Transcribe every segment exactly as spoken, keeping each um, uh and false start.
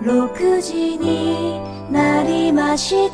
ろくじになりました。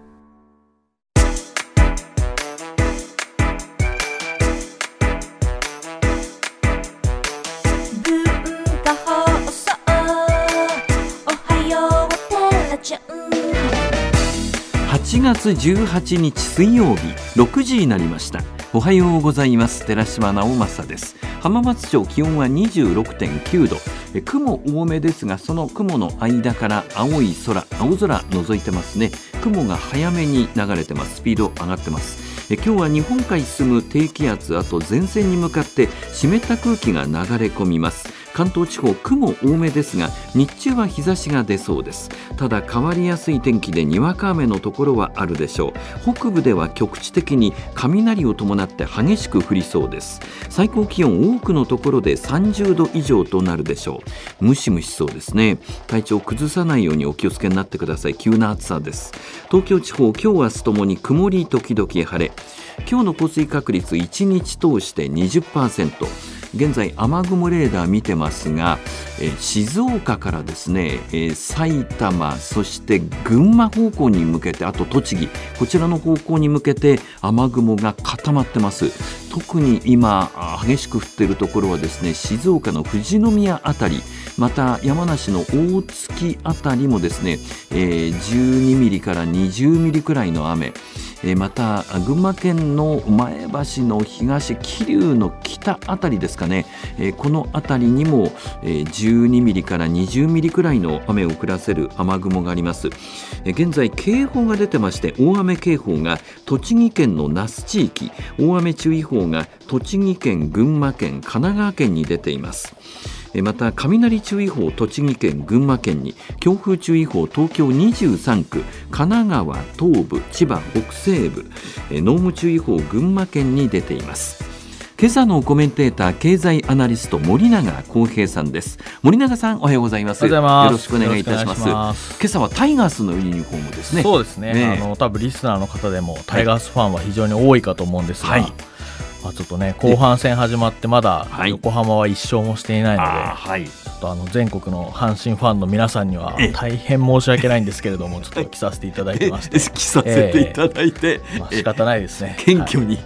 文化放送おはようテラジョン。 はちがつじゅうはちにち水曜日ろくじになりました。おはようございます。寺島直政です。浜松町気温は にじゅうろくてんきゅうど、え雲多めですが、その雲の間から青い空、青空覗いてますね。雲が早めに流れてます。スピード上がってます。え今日は日本海進む低気圧、あと前線に向かって湿った空気が流れ込みます。関東地方雲多めですが、日中は日差しが出そうです。ただ変わりやすい天気でにわか雨のところはあるでしょう。北部では局地的に雷を伴って激しく降りそうです。最高気温多くのところでさんじゅうど以上となるでしょう。ムシムシそうですね。体調を崩さないようにお気をつけになってください。急な暑さです。東京地方、今日は明日ともに曇り時々晴れ。今日の降水確率いちにち通して にじゅっパーセント。現在雨雲レーダー見てますが、えー、静岡からですね、えー、埼玉、そして群馬方向に向けて、あと栃木、こちらの方向に向けて雨雲が固まってます。特に今激しく降っているところはですね、静岡の富士宮あたり、また山梨の大月あたりもですね、えー、じゅうにミリからにじゅうミリくらいの雨、えー、また群馬県の前橋の東、桐生の北あたりですかね、えー、このあたりにも、えー、じゅうにミリからにじゅうミリくらいの雨を降らせる雨雲があります。えー、現在警報が出てまして、大雨警報が栃木県の那須地域、大雨注意報が栃木県、群馬県、神奈川県に出ています。また雷注意報、栃木県、群馬県に、強風注意報、東京にじゅうさんく、神奈川東部、千葉北西部、濃霧注意報、群馬県に出ています。今朝のコメンテーター、経済アナリスト森永康平さんです。森永さん、おはようございます。よろしくお願いいたします。今朝はタイガースのユニフォームですね。 そうですね、ね、あの多分リスナーの方でもタイガースファンは非常に多いかと思うんですが、はい、まあ、ちょっとね、後半戦始まってまだ横浜はいっしょうもしていないので、はい、ちょっとあの全国の阪神ファンの皆さんには大変申し訳ないんですけれども、ちょっと着させていただいてまして着させていただいて、 えーまあ、仕方ないですね。 謙虚に、はい、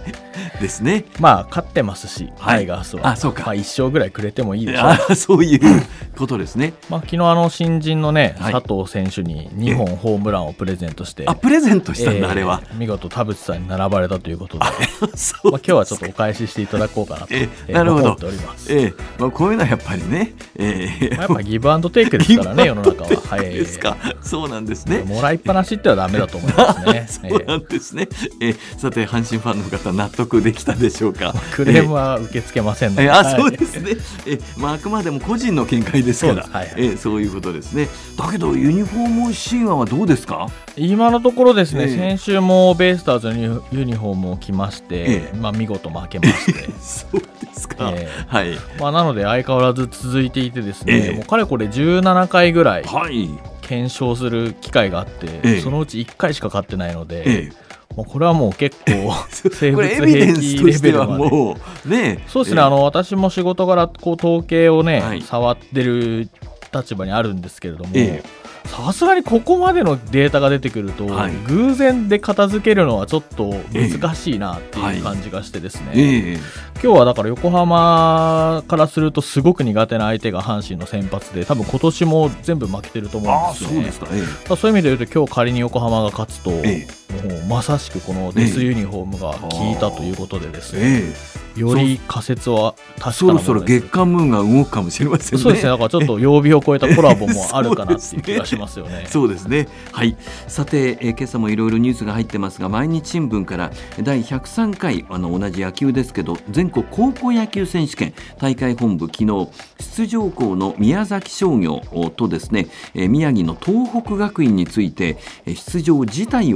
ですね。 まあ勝ってますし、タイガースは、 あ、そうか、 まあ、いっしょうぐらいくれてもいいでしょう。 あ、そういうことですね。 まあ、昨日あの新人のね、はい、佐藤選手ににほんホームランをプレゼントして、 あ、プレゼントしたんだ、えー、あれは見事田淵さんに並ばれたということで、そうまあ、今日はちょっとお返ししていただこうかなと、えー、なるほど、思っております。 えーまあ、こういうのはやっぱりね、えーまあ、やっぱギブアンドテイクですからね、世の中は。はい、 ですか。そうなんですね。 もらいっぱなしってはダメだと思いますね。 そうなんですね。えー、さて阪神ファンの方、納得できたでしょうか。 クレームは受け付けませんので、 えーあそうですね。えーまあ、あくまでも個人の見解ですから、そう、はいはい、えー、そういうことですね。だけどユニフォームシーンはどうですか。 今のところですね、えー、先週もベイスターズのユニフォームを着まして、えーまあ、見事負けましてそうですか、 えーはい、 まあ、なので相変わらず続いていてですね、えー、もうかれこれじゅうななかいぐらい検証する機会があって、えー、そのうちいっかいしか勝ってないので、えーもうこれはもう結構生物兵器レベルまで、もう、ね、そうですね、えー、あの私も仕事柄こう統計をね、はい、触ってる立場にあるんですけれども、えーさすがにここまでのデータが出てくると、はい、偶然で片付けるのはちょっと難しいなっていう感じがしてですね、えーはい、今日はだから横浜からするとすごく苦手な相手が阪神の先発で、多分今年も全部負けてると思うんですね。あ、そうですか、えー、そういう意味で言うと今日仮に横浜が勝つと、えー、もうまさしくこのデスユニフォームが効いたということでですね、えー、より仮説は確かなそろそろ月刊ムーンが動くかもしれませんね。 そうですね、だからちょっと曜日を超えたコラボもあるかなっていう気がしますよね。 そうですね。はい。さて、えー、今朝もいろいろニュースが入ってますが、毎日新聞からだいひゃくさんかい、あの同じ野球ですけど全国高校野球選手権大会本部、昨日出場校の宮崎商業とですね、えー、宮城の東北学院について、えー、出場自体を受理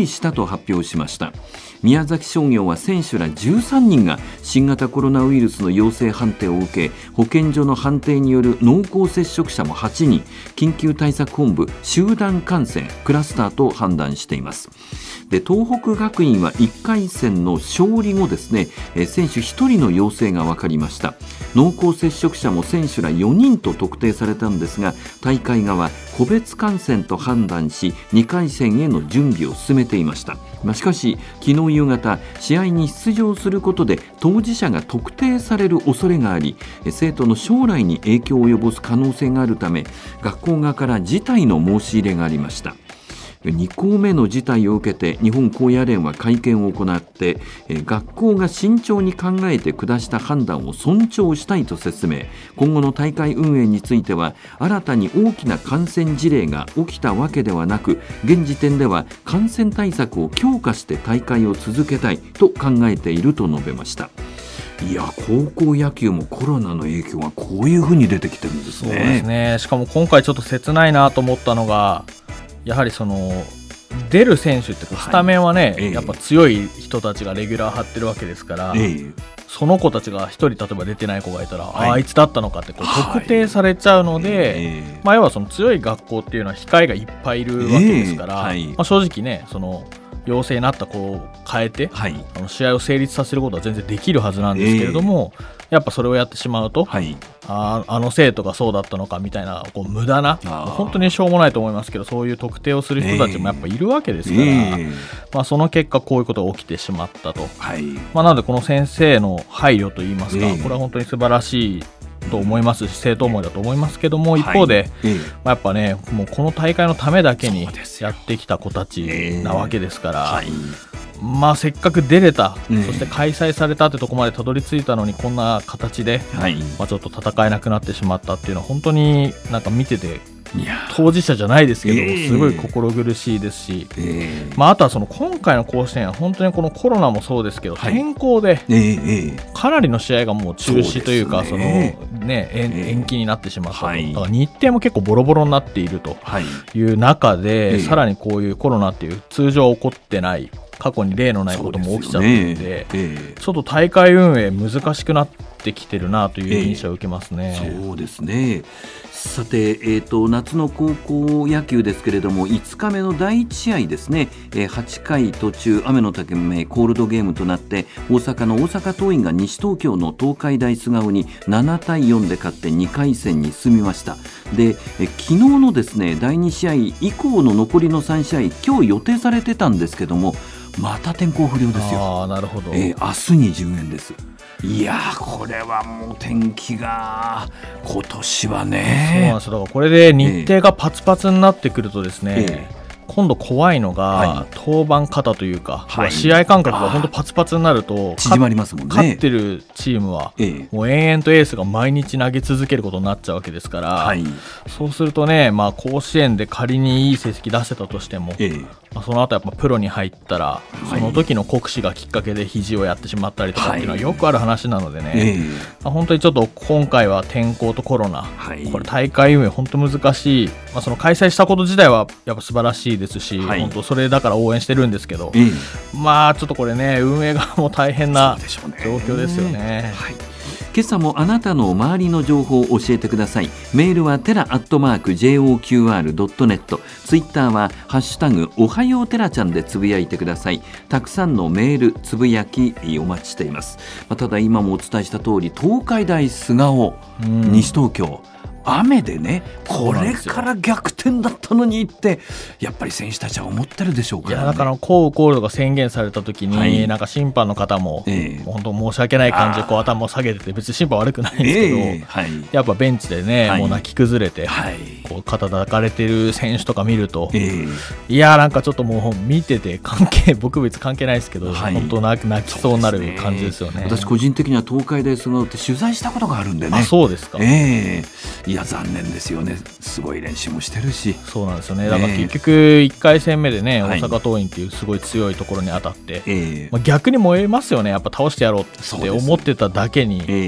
したと発表しました。宮崎商業は選手らじゅうさんにんが新型コロナウイルスの陽性判定を受け、保健所の判定による濃厚接触者もはちにん、緊急対策本部集団感染クラスターと判断しています。で、東北学院はいっかい戦の勝利後ですね、選手ひとりの陽性が分かりました。濃厚接触者も選手らよにんと特定されたんですが、大会側個別感染と判断しにかい戦への準備を進めていました。まあ、しかし昨日夕方、試合に出場することで当事者が特定される恐れがあり、生徒の将来に影響を及ぼす可能性があるため、学校側から辞退の申し入れがありました。に校目の事態を受けて日本高野連は会見を行って、学校が慎重に考えて下した判断を尊重したいと説明。今後の大会運営については、新たに大きな感染事例が起きたわけではなく、現時点では感染対策を強化して大会を続けたいと考えていると述べました。いや、高校野球もコロナの影響がこういうふうに出てきてるんですね。 そうですね。しかも今回ちょっと切ないなと思ったのが、やはりその出る選手ってスタメンはね、はい、やっぱ強い人たちがレギュラー張ってるわけですから、えー、その子たちがひとり例えば出てない子がいたら、はい、あ, あいつだったのかってこう特定されちゃうので、はいえーまあ、要はその強い学校っていうのは控えがいっぱいいるわけですから、えーはいまあ、正直ね、その陽性になった子を変えて、はい、あの試合を成立させることは全然できるはずなんですけれども、えー、やっぱそれをやってしまうと、はい、あ, あの生徒がそうだったのかみたいなこう無駄な、本当にしょうもないと思いますけど、そういう特定をする人たちもやっぱいるわけですから、えーまあ、その結果こういうことが起きてしまったと、はいまあ、なのでこの先生の配慮といいますか、えー、これは本当に素晴らしいと思いますし、生徒思いだと思いますけども、一方で、はいまあ、やっぱね、もうこの大会のためだけにやってきた子たちなわけですから、はい、まあ、せっかく出れた、うん、そして開催されたってとこまでたどり着いたのに、こんな形で、はいまあ、ちょっと戦えなくなってしまったっていうのは、本当になんか見てて、いや当事者じゃないですけど、えー、すごい心苦しいですし、えーまあ、あとはその今回の甲子園は本当にこのコロナもそうですけど、はい、天候でかなりの試合がもう中止というか、そのね、延期になってしまったと、はい、だから日程も結構ボロボロになっているという中で、はい、さらにこういうコロナっていう通常起こってない過去に例のないことも起きちゃっているので、えー、ちょっと大会運営難しくなってきてるなという印象を受けますね。 えー、そうですね。さて、えーと、夏の高校野球ですけれども、いつかめのだいいち試合ですね、えー、はちかい途中雨のためコールドゲームとなって、大阪の大阪桐蔭が西東京の東海大菅生にななたいよんで勝ってにかい戦に進みました。で、えー、昨日のですねだいに試合以降の残りのさん試合、今日予定されてたんですけども、また天候不良ですよ。 あ、なるほど。 えー、明日にじゅうえんです。いやー、これはもう天気が今年はね、 そうなんですよ。だからこれで日程がパツパツになってくるとですね、えー今度怖いのが、はい、登板方というか、はい、試合間隔が本当パツパツになると縮まりますもんね。 勝ってるチームは、ええ、もう延々とエースが毎日投げ続けることになっちゃうわけですから、はい、そうするとね、まあ、甲子園で仮にいい成績出せたとしても、ええまあ、その後やっぱプロに入ったら、はい、その時の酷使がきっかけで肘をやってしまったりとかっていうのはよくある話なのでね、はいえまあ、本当にちょっと今回は天候とコロナ、はい、これ大会運営本当難しい、まあ、その開催したこと自体はやっぱ素晴らしいですし、はい、本当それだから応援してるんですけど、えー、まあちょっとこれね、運営がもう大変な状況ですよね。はい、 今朝もあなたの周りの情報を教えてください。メールはテラアットマーク ジェイオーキューアールドットネット、 ツイッターはハッシュタグおはようテラちゃんでつぶやいてください。たくさんのメールつぶやきお待ちしています。まあ、ただ今もお伝えした通り、東海大菅生、西東京雨でね、これから逆転だったのにってやっぱり選手たちは思ってるでしょうからね。 いや、だから降雨コールドが宣言された時に、はい、なんか審判の方も、えー、もう本当申し訳ない感じでこう頭を下げてて、別に審判悪くないんですけど、えーはい、やっぱベンチでね、はい、もう泣き崩れて、はい、こう肩叩かれてる選手とか見ると、えー、いやなんかちょっともう見てて関係僕別関係ないですけど、はい、本当泣きそうになる感じですよね。 私個人的には東海大菅生って取材したことがあるんでね。 あ、そうですか。 えー、いや残念ですよね。すごい練習もしてるし。 そうなんですよね。だから結局いっかい戦目でね、大阪桐蔭っていうすごい強いところに当たって、はい、まあ、逆に燃えますよね。やっぱ倒してやろうって思ってただけに、えー、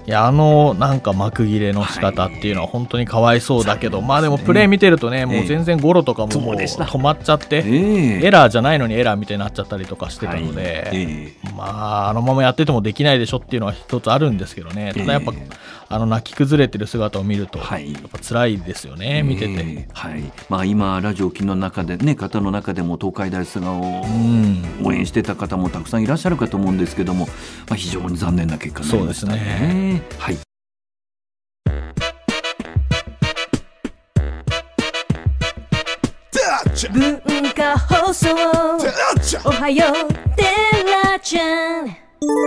いやあのなんか幕切れの仕方っていうのは本当にかわいそうだけど、はい、まあでもプレー見てるとね、もう全然ゴロとかももう止まっちゃって、えー、エラーじゃないのにエラーみたいになっちゃったりとかしてたので、はいえー、まああのままやっててもできないでしょっていうのは一つあるんですけどね。ただやっぱ、えー、あの泣き崩れてる姿を見ると、はい、やっぱ辛いですよね、見てて、 えーはいまあ、今ラジオ機の中で、ね、方の中でも東海大菅生を応援してた方もたくさんいらっしゃるかと思うんですけども、まあ、非常に残念な結果になりましたね。そうですね、はい、 文化放送おはようテラちゃん。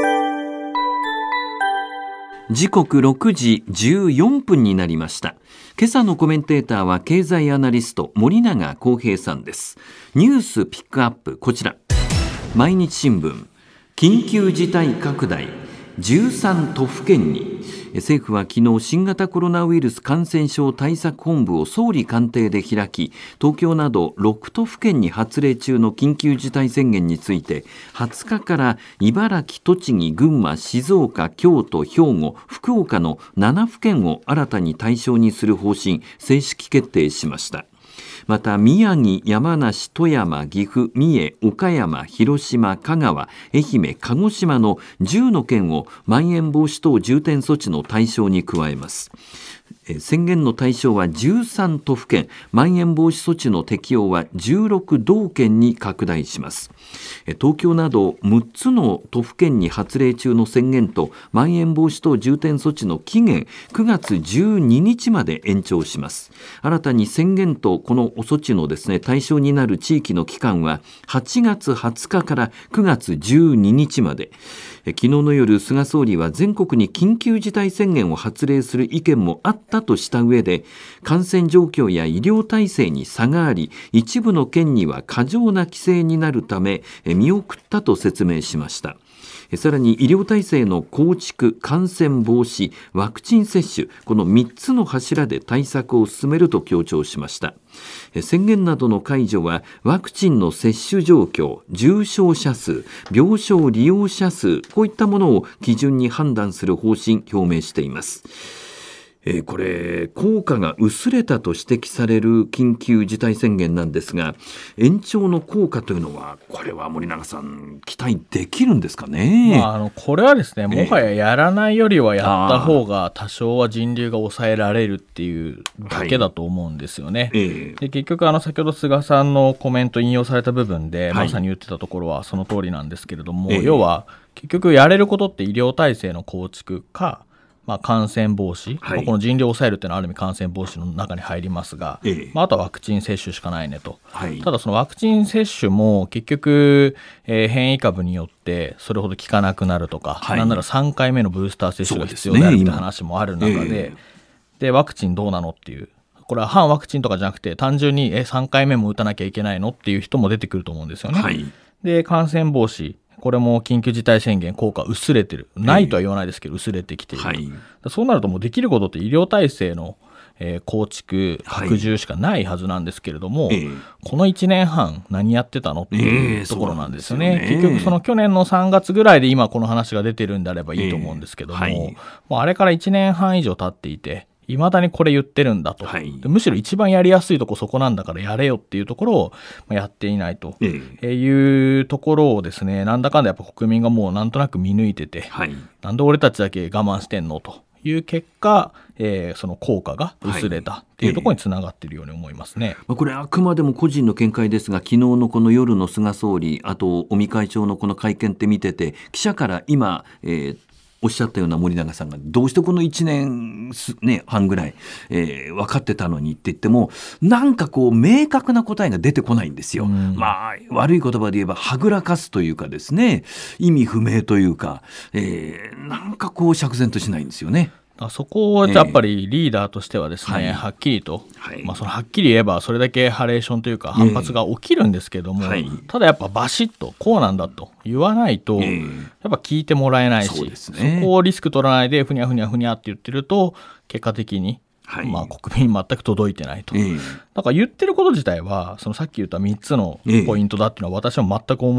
時刻ろくじじゅうよんぷんになりました。今朝のコメンテーターは経済アナリスト森永康平さんです。ニュースピックアップ、こちら。毎日新聞、緊急事態拡大じゅうさん都府県に。政府は昨日新型コロナウイルス感染症対策本部を総理官邸で開き、東京などろく都府県に発令中の緊急事態宣言についてはつかから茨城、栃木、群馬、静岡、京都、兵庫、福岡のなな府県を新たに対象にする方針、正式決定しました。また宮城、山梨、富山、岐阜、三重、岡山、広島、香川、愛媛、鹿児島のじゅうの県をまん延防止等重点措置の対象に加えます。宣言の対象はじゅうさん都府県、まん延防止措置の適用はじゅうろく道県に拡大します。東京などむっつの都府県に発令中の宣言とまん延防止等重点措置の期限くがつじゅうににちまで延長します。新たに宣言とこの措置のですね、対象になる地域の期間ははちがつはつかからくがつじゅうににちまで。昨日の夜、菅総理は全国に緊急事態宣言を発令する意見もあったとした上で、感染状況や医療体制に差があり、一部の県には過剰な規制になるため見送ったと説明しました。さらに医療体制の構築、感染防止、ワクチン接種、このみっつの柱で対策を進めると強調しました。宣言などの解除はワクチンの接種状況、重症者数、病床利用者数、こういったものを基準に判断する方針表明しています。えー、これ効果が薄れたと指摘される緊急事態宣言なんですが、延長の効果というのはこれは森永さん期待できるんですかね。 まあ、あのこれはですね、もはややらないよりはやった方が多少は人流が抑えられるっていうだけだと思うんですよね。はい、で結局あの先ほど菅さんのコメント引用された部分で、はい、まさに言ってたところはその通りなんですけれども、要は結局やれることって医療体制の構築か、まあ、感染防止、はい、まあ、この人流を抑えるというのはある意味感染防止の中に入りますが、ええまあ、あとはワクチン接種しかないねと、はい、ただそのワクチン接種も結局、えー、変異株によってそれほど効かなくなるとか、はい、なんならさんかいめのブースター接種が必要であるって話もある中で、えー、でワクチンどうなのっていう、これは反ワクチンとかじゃなくて単純にえさんかいめも打たなきゃいけないのっていう人も出てくると思うんですよね。はい、で感染防止、これも緊急事態宣言効果薄れてる、ないとは言わないですけど薄れてきている、はい、そうなるともうできることって医療体制の、えー、構築拡充しかないはずなんですけれども、はい、このいちねんはん何やってたのっていうところなんですよね。えー、結局その去年のさんがつぐらいで今この話が出てるんであればいいと思うんですけども、えーはい、もうあれからいちねんはん以上経っていていまだにこれ言ってるんだと、はい、むしろ一番やりやすいとこそこなんだからやれよっていうところをやっていないというところをですね、なんだかんだやっぱ国民がもうなんとなく見抜いてて、はい、なんで俺たちだけ我慢してんのという結果、えー、その効果が薄れたっていうところにつながっているように思いますね。 はい、これあくまでも個人の見解ですが、昨日のこの夜の菅総理、あと尾身会長のこの会見って見てて、記者から今、えーおっしゃったような森永さんがどうしてこのいちねんはんぐらい、えー、分かってたのにって言ってもなんかこう明確な答えが出てこないんですよ。まあ悪い言葉で言えばはぐらかすというかですね、意味不明というか、えー、なんかこう釈然としないんですよね。 そこはやっぱりリーダーとしてはですね、えー、はっきりと、はいまあ、そのはっきり言えばそれだけハレーションというか反発が起きるんですけども、えーはい、ただやっぱバシッとこうなんだと言わないと、えー、やっぱ聞いてもらえないし、そうですね、そこをリスク取らないでふにゃふにゃふにゃって言ってると結果的に、はいまあ、国民全く届いてないと、えー、だから言ってること自体はそのさっき言ったみっつのポイントだっていうのは私は全く思って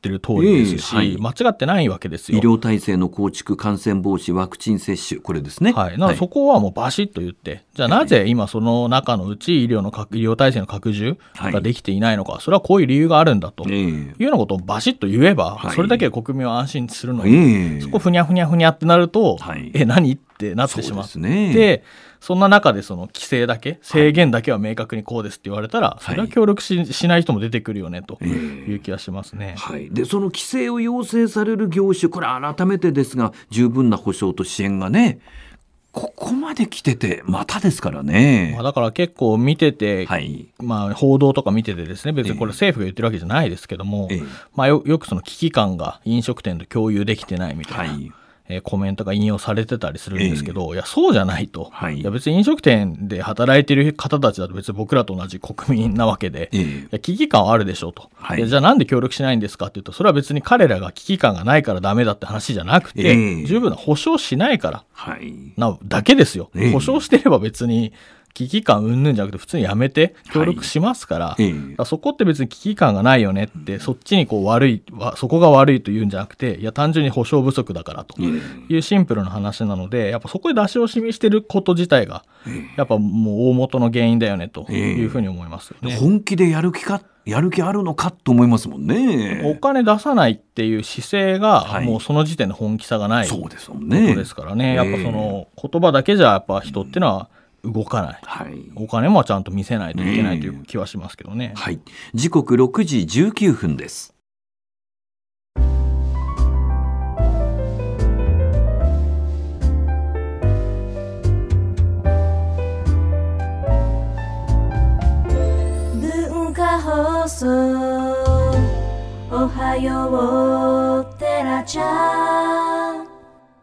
ってる通りですし、えーはい、間違ってないわけですよ。 医療体制の構築、感染防止、ワクチン接種、これですね。 はい、なのでそこはもうバシッと言って、はい、じゃあなぜ今その中のうち医療の医療体制の拡充ができていないのか、はい、それはこういう理由があるんだというようなことをバシッと言えば、はい、それだけ国民は安心するのに、えー、そこふにゃふにゃふにゃってなると、はい、え何ってなってしまって、そうですね、でそんな中でその規制だけ制限だけは明確にこうですって言われたら、はい、それは協力 し, しない人も出てくるよねという気がしますね、 えーはい、でその規制を要請される業種、これ改めてですが十分な保障と支援がねここまで来ててまたですからね、 まあ、だから結構見てて、はいまあ、報道とか見ててですね、別にこれ政府が言ってるわけじゃないですけども、えーまあ、よ, よくその危機感が飲食店と共有できてないみたいな、はいえー、コメントが引用されてたりするんですけど、えー、いやそうじゃないと、はい、いや別に飲食店で働いてる方たちだと別に僕らと同じ国民なわけで、えー、いや危機感はあるでしょうと、はい、いやじゃあなんで協力しないんですかっていうと、それは別に彼らが危機感がないからダメだって話じゃなくて、えー、十分な保証しないからなだけですよ、えー、保証してれば別に危機感うんぬんじゃなくて普通にやめて協力しますから、はいええ、からそこって別に危機感がないよねってそっちにこう悪いそこが悪いというんじゃなくて、いや単純に保証不足だからというシンプルな話なので、やっぱそこで出し惜しみしてること自体がやっぱもう大元の原因だよねというふうに思いますよね、 ええ、本気でやる気かやる気あるのかと思いますもんね。 お金出さないっていう姿勢がもうその時点で本気さがないことですからね、やっぱその言葉だけじゃやっぱ人っていうのは動かない、はい、お金もちゃんと見せないといけないという気はしますけどね、 はい、時刻ろくじじゅうきゅうふんです。 文化放送おはようテラちゃん。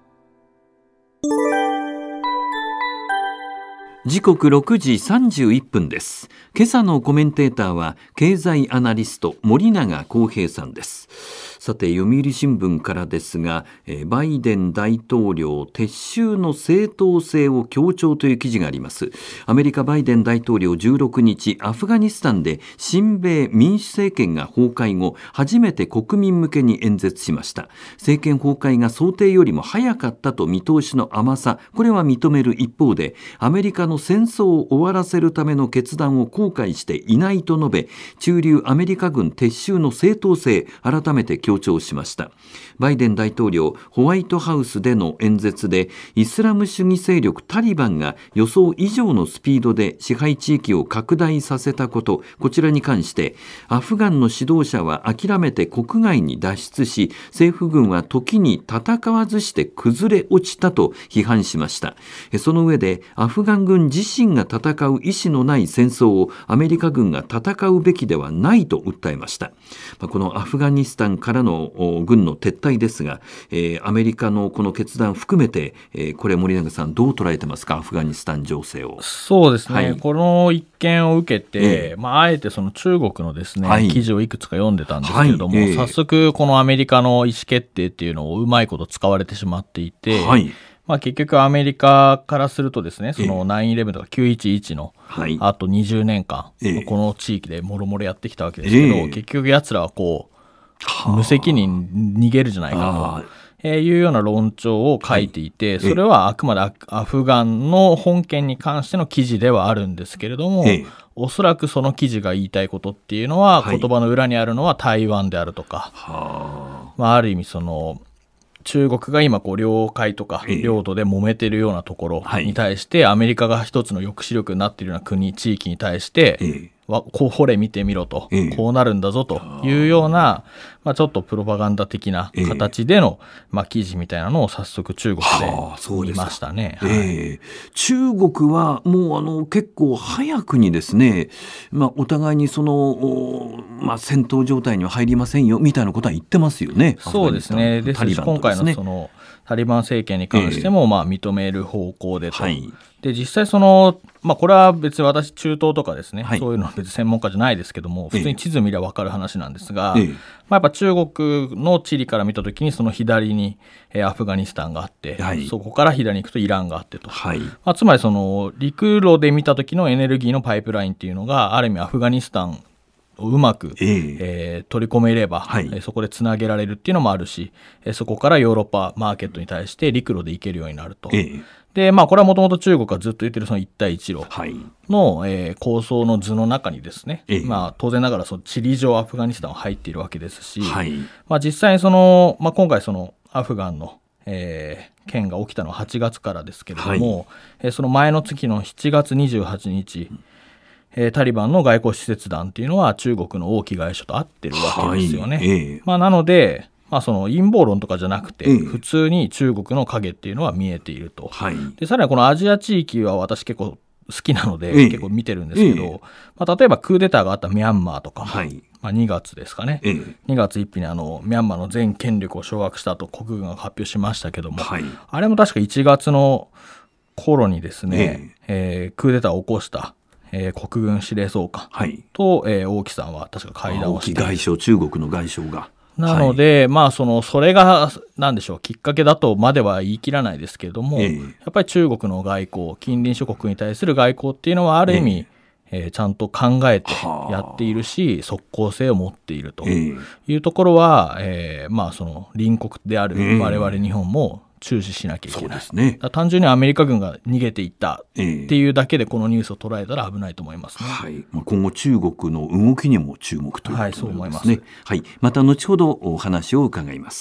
時刻ろくじさんじゅういっぷんです。今朝のコメンテーターは経済アナリスト森永康平さんです。さて読売新聞からですが、バイデン大統領撤収の正当性を強調という記事があります。アメリカバイデン大統領じゅうろくにちアフガニスタンで親米民主政権が崩壊後初めて国民向けに演説しました。政権崩壊が想定よりも早かったと見通しの甘さ、これは認める一方で、アメリカの戦争を終わらせるための決断を後悔していないと述べ、駐留アメリカ軍撤収の正当性改めて強調しました。バイデン大統領ホワイトハウスでの演説で、イスラム主義勢力タリバンが予想以上のスピードで支配地域を拡大させたこと、こちらに関してアフガンの指導者は諦めて国外に脱出し、政府軍は時に戦わずして崩れ落ちたと批判しました。その上でアフガン軍自身が戦う意思のない戦争をアメリカ軍が戦うべきではないと訴えました。このアフガニスタンからの軍の撤退ですが、えー、アメリカのこの決断含めて、えー、これ森永さんどう捉えてますか、アフガニスタン情勢を。 そうですね、はい、この一件を受けて、えーまあ、あえてその中国のですね、はい、記事をいくつか読んでたんですけれども、はいえー、早速このアメリカの意思決定っていうのをうまいこと使われてしまっていて、はいまあ、結局アメリカからするとですね、その ナインイレブン とかきゅういちいちのあとにじゅうねんかんこの地域でもろもろやってきたわけですけど、結局やつらはこう無責任逃げるじゃないかというような論調を書いていて、それはあくまでアフガンの本件に関しての記事ではあるんですけれども、おそらくその記事が言いたいことっていうのは、言葉の裏にあるのは台湾であるとか、まあ、ある意味その中国が今こう領海とか領土で揉めてるようなところに対してアメリカが一つの抑止力になっているような国地域に対してこうほれ見てみろと、こうなるんだぞというような、まあ、ちょっとプロパガンダ的な形での、まあ、記事みたいなのを早速中国で見ましたね。はいえー、中国はもうあの結構早くにですね、まあ、お互いにその、まあ、戦闘状態には入りませんよみたいなことは言ってますよね。 そうですね。ですし今回のそのタリバン政権に関してもまあ認める方向でと、はい、で実際その、まあ、これは別に私中東とかですね、はい、そういうのは別に専門家じゃないですけども、普通に地図見りゃ分かる話なんですが、ええまあ、やっぱ中国の地理から見たときにその左にアフガニスタンがあって、はい、そこから左に行くとイランがあってと、はいまあ、つまりその陸路で見たときのエネルギーのパイプラインっていうのがある意味アフガニスタンをうまく、えーえー、取り込めれば、はい、そこでつなげられるっていうのもあるし、そこからヨーロッパマーケットに対して陸路で行けるようになると。えーでまあ、これはもともと中国がずっと言ってるその一帯一路の、はいえー、構想の図の中にですね、えーまあ、当然ながらその地理上アフガニスタンは入っているわけですし、はいまあ、実際にその、まあ、今回そのアフガンの、えー、件が起きたのははちがつからですけれども、はいえー、その前の月のしちがつにじゅうはちにち、えー、タリバンの外交使節団っていうのは中国の王毅外相と会ってるわけですよね。はいえーまあ、なのでまあ、その陰謀論とかじゃなくて、普通に中国の影っていうのは見えていると、はい、でさらにこのアジア地域は私結構好きなので、ええ、結構見てるんですけど、えまあ、例えばクーデターがあったミャンマーとかも、はいまあ、にがつですかね、ええ、にがつついたちにあのミャンマーの全権力を掌握したと国軍が発表しましたけども、はい、あれも確かいちがつの頃にですね、えええー、クーデターを起こしたえー、国軍司令総監と、はいえー、王毅さんは確か会談をして、 王毅外相、中国の外相がなので、はいまあ、そのそれが何でしょうきっかけだとまでは言い切らないですけれども、えー、やっぱり中国の外交近隣諸国に対する外交っていうのはある意味、えーえー、ちゃんと考えてやっているし即効性を持っているというところは、えーまあ、その隣国である我々日本も注視しなきゃいけない、そうですね、単純にアメリカ軍が逃げていったっていうだけでこのニュースを捉えたら危ないと思いますね、 はいまあ、今後中国の動きにも注目ということですね、はい、そう思います、はい、また後ほどお話を伺います。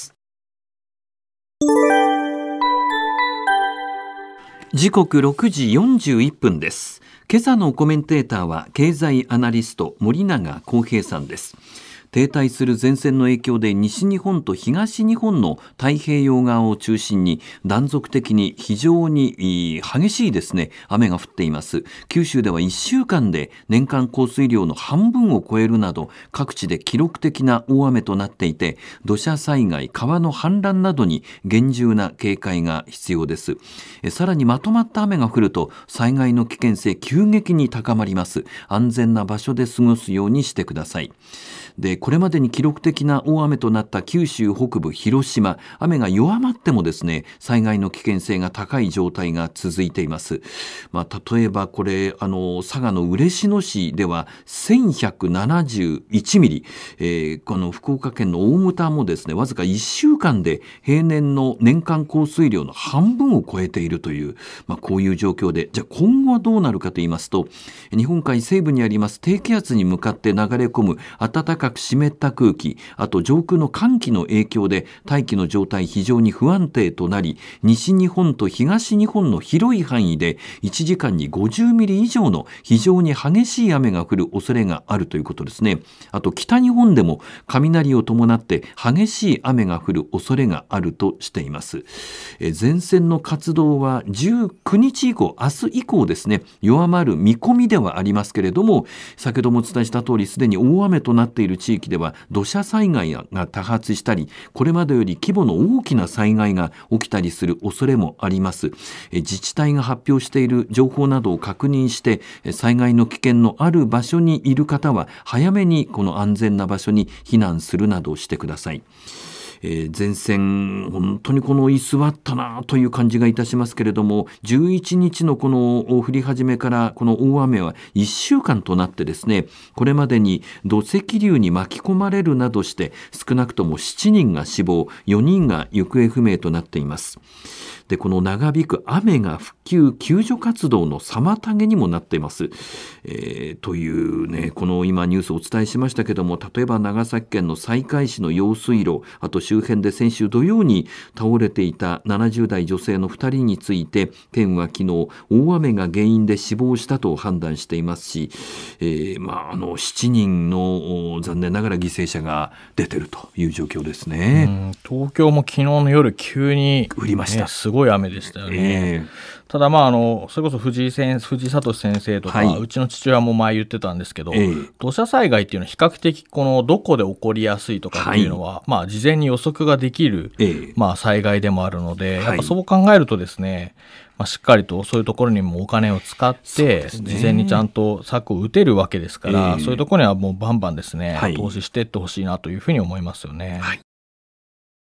時刻ろくじよんじゅういっぷんです。今朝のコメンテーターは経済アナリスト森永康平さんです。停滞する前線の影響で西日本と東日本の太平洋側を中心に断続的に非常に激しいですね雨が降っています。九州ではいっしゅうかんで年間降水量の半分を超えるなど各地で記録的な大雨となっていて、土砂災害、川の氾濫などに厳重な警戒が必要です。えさらにまとまった雨が降ると災害の危険性急激に高まります。安全な場所で過ごすようにしてください。でこれまでに記録的な大雨となった九州北部、広島、雨が弱まってもですね災害の危険性が高い状態が続いています。まあ、例えばこれあの佐賀の嬉野市ではせんひゃくななじゅういちミリ、えー、この福岡県の大牟田もですねわずかいっしゅうかんで平年の年間降水量の半分を超えているという、まあ、こういう状況で、じゃあ今後はどうなるかと言いますと、日本海西部にあります低気圧に向かって流れ込む暖かく湿った空気、あと上空の寒気の影響で大気の状態非常に不安定となり、西日本と東日本の広い範囲でいちじかんにごじゅうミリ以上の非常に激しい雨が降る恐れがあるということですね。あと北日本でも雷を伴って激しい雨が降る恐れがあるとしています。え前線の活動はじゅうくにち以降、明日以降ですね弱まる見込みではありますけれども、先ほどもお伝えした通りすでに大雨となっている地域では土砂災害が多発したり、これまでより規模の大きな災害が起きたりする恐れもあります。自治体が発表している情報などを確認して災害の危険のある場所にいる方は早めにこの安全な場所に避難するなどしてください。えー、前線本当にこの居座ったなという感じがいたしますけれども、じゅういちにちのこの降り始めからこの大雨はいっしゅうかんとなってですね、これまでに土石流に巻き込まれるなどして少なくともしちにんが死亡、よにんが行方不明となっています。でこの長引く雨が復旧救助活動の妨げにもなっています、えー、というねこの今ニュースをお伝えしましたけども、例えば長崎県の西海市の用水路、あと周辺で先週土曜に倒れていたななじゅうだい女性のふたりについて県は昨日大雨が原因で死亡したと判断していますし、えーまあ、あのしちにんの残念ながら犠牲者が出ているという状況ですね。うん、 東京も昨日の夜急に降りました、 ね、すごい雨でしたよね、えー、ただまああのそれこそ藤井先藤井聡先生とか、はい、うちの父親も前言ってたんですけど、えー、土砂災害っていうのは比較的このどこで起こりやすいとかっていうのは、はい、まあ、事前に予測ができる、えーまあ、災害でもあるので、やっぱそう考えるとですね、まあ、しっかりとそういうところにもお金を使って、ね、事前にちゃんと策を打てるわけですから、えー、そういうところにはもうバンバンですね、はい、投資していってほしいなというふうに思いますよね。はい。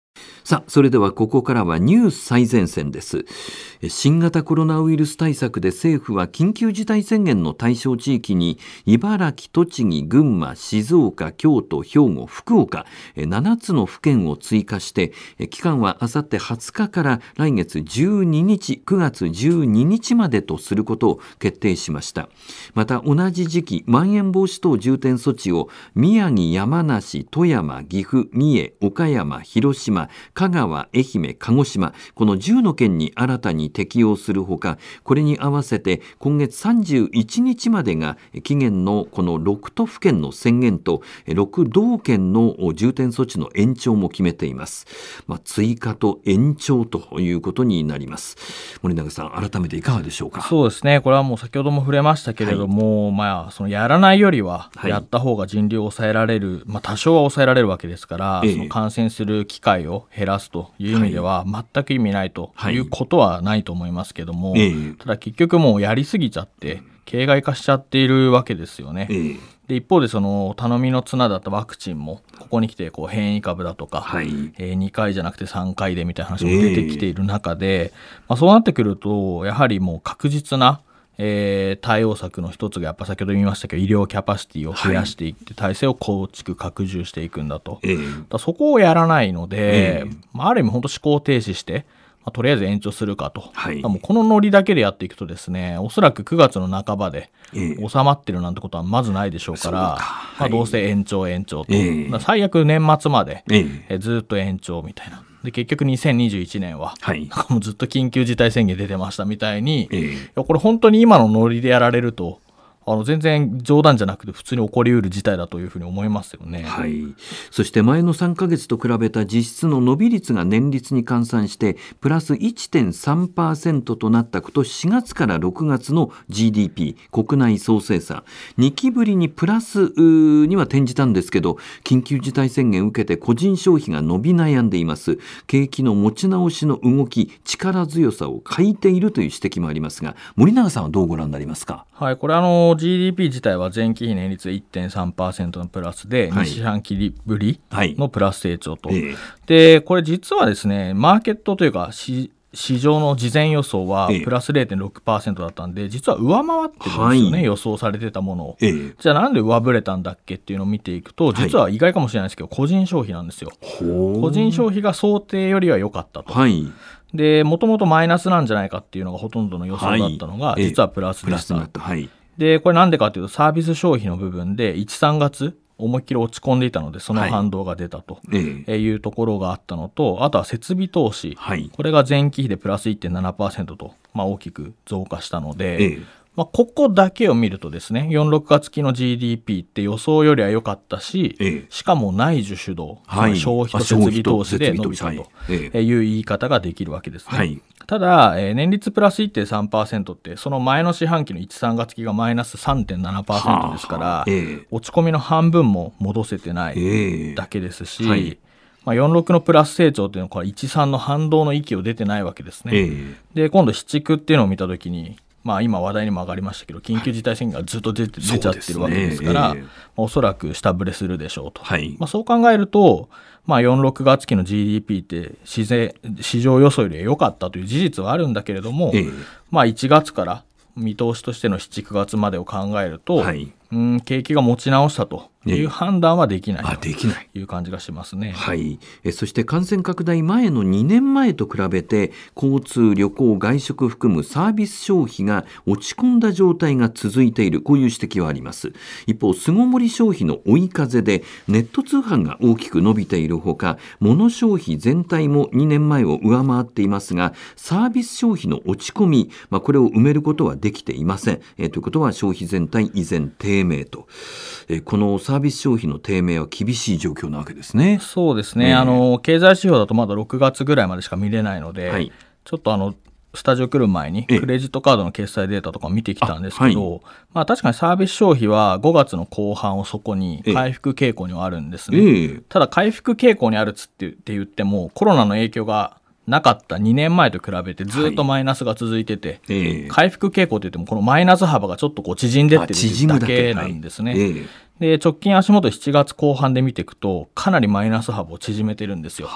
さあ、それではここからはニュース最前線です。新型コロナウイルス対策で政府は緊急事態宣言の対象地域に茨城、栃木、群馬、静岡、京都、兵庫、福岡ななつの府県を追加して、期間はあさってはつかから来月じゅうににち、くがつじゅうににちまでとすることを決定しました。また同じ時期、まん延防止等重点措置を宮城、山梨、富山、岐阜、三重、岡山、広島、香川、愛媛、鹿児島、このじゅうの県に新たに適用するほか、これに合わせて今月さんじゅういちにちまでが期限のこのろくとふけんの宣言とろくどうけんの重点措置の延長も決めています。まあ、追加と延長ということになります。森永さん、改めていかがでしょうか。 そうですね、これはもう先ほども触れましたけれども、はい、まあ、そのやらないよりはやった方が人流を抑えられる、はい、まあ、多少は抑えられるわけですから、ええ、その感染する機会を減らすという意味では全く意味ないということはないと思いますけども、はい、ただ結局もうやりすぎちゃって形骸化しちゃっているわけですよね。ええ、で一方でその頼みの綱だったワクチンもここに来てこう変異株だとか、はい、えー、にかいじゃなくてさんかいでみたいな話も出てきている中で、えーまあ、そうなってくるとやはりもう確実なえー、対応策の一つがやっぱ先ほど言いましたけど医療キャパシティを増やしていって、はい、体制を構築拡充していくんだと、えー、だそこをやらないので、えーまあ、ある意味本当思考停止して、まあ、とりあえず延長するかと、はい、もうこのノリだけでやっていくとですね、おそらくくがつの半ばで収まってるなんてことはまずないでしょうから、えーかまあ、どうせ延長延長と、えー、最悪年末まで、えーえー、ずっと延長みたいな。で結局にせんにじゅういちねんは、はい、もうずっと緊急事態宣言出てましたみたいに、えー、いやこれ本当に今のノリでやられるとあの全然冗談じゃなくて普通に起こりうる事態だというふうに思いますよね。 はい、そして前のさんかげつと比べた実質の伸び率が年率に換算してプラス いってんさんパーセント となった今年しがつからろくがつの ジーディーピー 国内総生産にきぶりにプラスには転じたんですけど、緊急事態宣言を受けて個人消費が伸び悩んでいます。景気の持ち直しの動き、力強さを欠いているという指摘もありますが、森永さんはどうご覧になりますか。 はい、これあの ジーディーピー 自体は前期比年率 いってんさんパーセント のプラスで、はい、に四半期ぶりのプラス成長と、はいえー、でこれ実はですねマーケットというか市場の事前予想はプラス れいてんろくパーセント だったんで、実は上回ってるんですよね、はい、予想されてたものを、えー、じゃあなんで上振れたんだっけっていうのを見ていくと、実は意外かもしれないですけど、はい、個人消費なんですよ。個人消費が想定よりは良かったと、はいでもともとマイナスなんじゃないかっていうのがほとんどの予想だったのが、はい、実はプラスでした、えー、プラスになった、はい、でこれなんでかというとサービス消費の部分でいち、さんがつ思いっきり落ち込んでいたのでその反動が出たというところがあったのと、あとは設備投資、はい、これが前期比でプラス いってんななパーセント と、まあ、大きく増加したので、えーまあ、ここだけを見るとですねよん、ろくがつ期の ジーディーピー って予想よりは良かったし、ええ、しかも内需主導、はい、消費と設備投資で伸びたという言い方ができるわけですね、はい、ただ、えー、年率プラス いってんさんパーセント ってその前の四半期のいち、さんがつ期がマイナス さんてんななパーセント ですから、はあええ、落ち込みの半分も戻せてないだけですし、ええはいまあ、よんじゅうろくのプラス成長というのはこれいち、さんの反動の域を出てないわけですね、ええ、で今度しちくっていうのを見たときにまあ、今話題にも上がりましたけど緊急事態宣言がずっと 出, 出ちゃってるわけですから、ねえーまあ、おそらく下振れするでしょうと、はいまあ、そう考えると、まあ、よん、ろくがつ期の ジーディーピー って市税市場予想よりは良かったという事実はあるんだけれども、えーまあ、いちがつから見通しとしてのしち、くがつまでを考えると、はい、うん景気が持ち直したという判断はできないという感じがしますね。 はい、えそして感染拡大前のにねんまえと比べて交通、旅行、外食含むサービス消費が落ち込んだ状態が続いている、こういう指摘はあります。一方、巣ごもり消費の追い風でネット通販が大きく伸びているほか、物消費全体もにねんまえを上回っていますが、サービス消費の落ち込み、まあ、これを埋めることはできていません。えということは消費全体依然低迷と、えこのサービス消費の低迷は厳しい状況なわけですね。 そうですね、えー、あの経済指標だとまだろくがつぐらいまでしか見れないので、はい、ちょっとあのスタジオ来る前にクレジットカードの決済データとか見てきたんですけど、はいまあ、確かにサービス消費はごがつの後半を底に回復傾向にはあるんですね、えー、ただ回復傾向にあるっつって言ってもコロナの影響がなかったにねんまえと比べてずっとマイナスが続いてて、はいえー、回復傾向といってもこのマイナス幅がちょっとこう縮んでってるだけなんですね、はいえー、で直近足元しちがつこう半で見ていくとかなりマイナス幅を縮めてるんですよ、はい、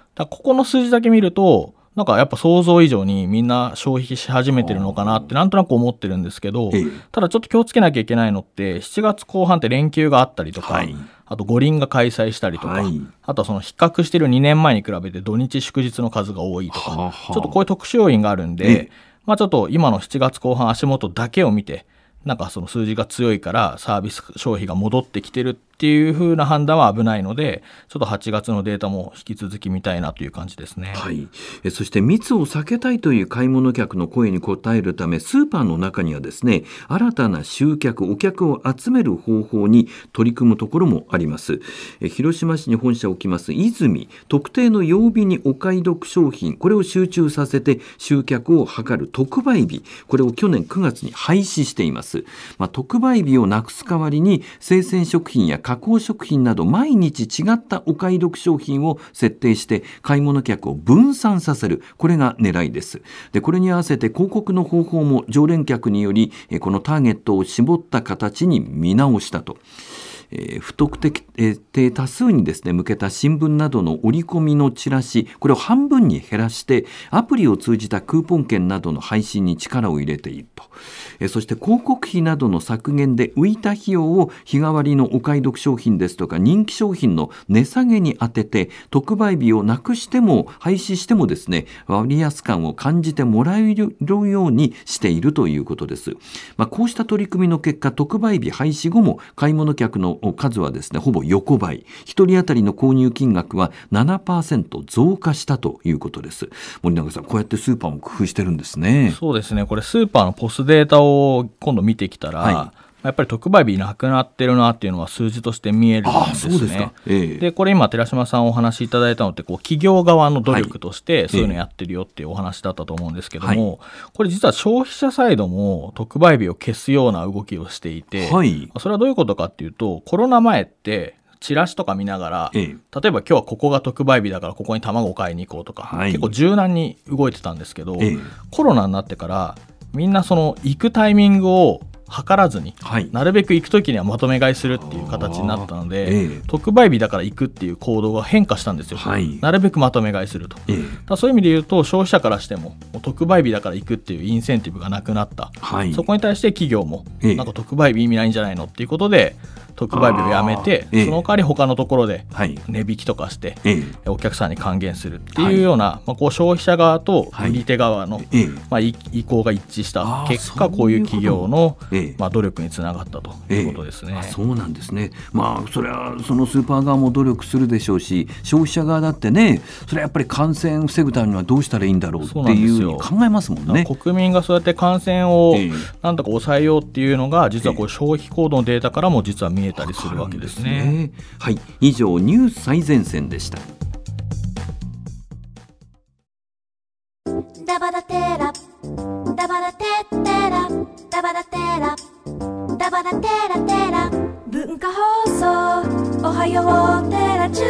だここの数字だけ見るとなんかやっぱ想像以上にみんな消費し始めてるのかなってなんとなく思ってるんですけど、ただちょっと気をつけなきゃいけないのってしちがつこう半って連休があったりとか、はい、あと五輪が開催したりとか、はい、あとはその比較してるにねんまえに比べて土日祝日の数が多いとか、ははちょっとこういう特殊要因があるんで、まあ、ちょっと今のしちがつこう半足元だけを見てなんかその数字が強いからサービス消費が戻ってきてるっていう風な判断は危ないので、ちょっとはちがつのデータも引き続き見たいなという感じですね。 はい、えそして密を避けたいという買い物客の声に応えるため、スーパーの中にはですね、新たな集客お客を集める方法に取り組むところもあります。え広島市に本社を置きます泉、特定の曜日にお買い得商品、これを集中させて集客を図る特売日、これを去年くがつに廃止しています。まあ、特売日をなくす代わりに生鮮食品や加工食品など毎日違ったお買い得商品を設定して買い物客を分散させる、これが狙いです。でこれに合わせて広告の方法も常連客によりこのターゲットを絞った形に見直したと。えー、不特定多数にですね向けた新聞などの折り込みのチラシ、これを半分に減らしてアプリを通じたクーポン券などの配信に力を入れていると。えー、そして広告費などの削減で浮いた費用を日替わりのお買い得商品ですとか人気商品の値下げに充てて、特売日をなくしても廃止してもですね割安感を感じてもらえるようにしているということです。まあ、こうした取り組みの結果、特売日廃止後も買い物客の数はですねほぼ横ばい、一人当たりの購入金額は ななパーセント 増加したということです。森永さん、こうやってスーパーも工夫してるんですね。 そうですね、これスーパーのポスデータを今度見てきたら、はい、やっぱり特売日なくなってるなっていうのは数字として見えるんですね。あ、そうですか。えー、でこれ今寺島さんお話しいただいたのってこう企業側の努力としてそういうのやってるよっていうお話だったと思うんですけども、はい、これ実は消費者サイドも特売日を消すような動きをしていて、はい、それはどういうことかっていうと、コロナ前ってチラシとか見ながら、ええ、例えば今日はここが特売日だからここに卵を買いに行こうとか、はい、結構柔軟に動いてたんですけど、ええ、コロナになってからみんなその行くタイミングを測らずに、はい、なるべく行くときにはまとめ買いするっていう形になったので、ええ、特売日だから行くっていう行動が変化したんですよ。はい、なるべくまとめ買いすると、ええ、だそういう意味で言うと消費者からしても特売日だから行くっていうインセンティブがなくなった、はい、そこに対して企業も、ええ、なんか特売日意味ないんじゃないのっていうことで特売日をやめて、ええ、その代わり他のところで値引きとかして、ええ、お客さんに還元するっていうような、はい、まあ、こう消費者側と売り手側の、はい、まあ、意向が一致した結果、こういう企業の、ええ、まあ、努力につながったということですね。 ええ、そうなんですね。まあそれはそのスーパー側も努力するでしょうし、消費者側だってね、それはやっぱり感染を防ぐためにはどうしたらいいんだろうっていうふうに考えますもんね。 国民がそうやって感染をなんとか抑えようっていうのが、実はこう消費行動のデータからも実は見えたりするわけですね。ね、 はい、以上ニュース最前線でした。 ダバダテラダバダテテラダバダテラダバダテラテラ文化放送おはようテラチ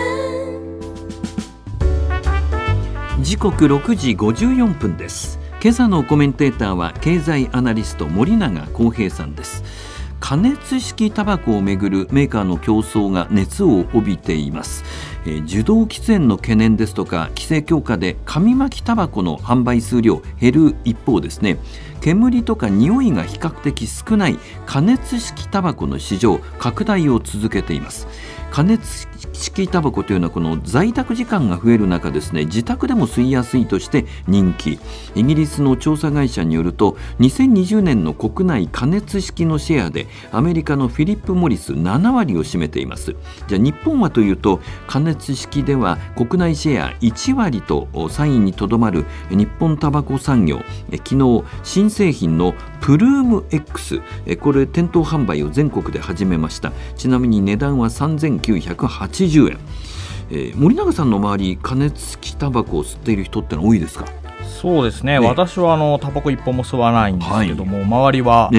ュン。 時刻ろくじごじゅうよんぷんです。今朝のコメンテーターは経済アナリスト森永康平さんです。加熱式タバコをめぐるメーカーの競争が熱を帯びています。えー、受動喫煙の懸念ですとか規制強化で紙巻きタバコの販売数量減る一方ですね、煙とか匂いが比較的少ない加熱式タバコの市場拡大を続けています。加熱式タバコというのはこの在宅時間が増える中ですね、自宅でも吸いやすいとして人気。イギリスの調査会社によるとにせんにじゅうねんの国内加熱式のシェアでアメリカのフィリップ・モリスななわりを占めています。じゃあ日本はというと、加熱式では国内シェアいちわりとさんいにとどまる日本タバコ産業、昨日新製品のプルーム X、 これ店頭販売を全国で始めました。ちなみに値段はさんぜんきゅうひゃくはちじゅうえん。えー、森永さんの周り、加熱式タバコを吸っている人っての多いですか？ そうですね、ね、私はあのタバコ一本も吸わないんですけども、はい、周りは、ね、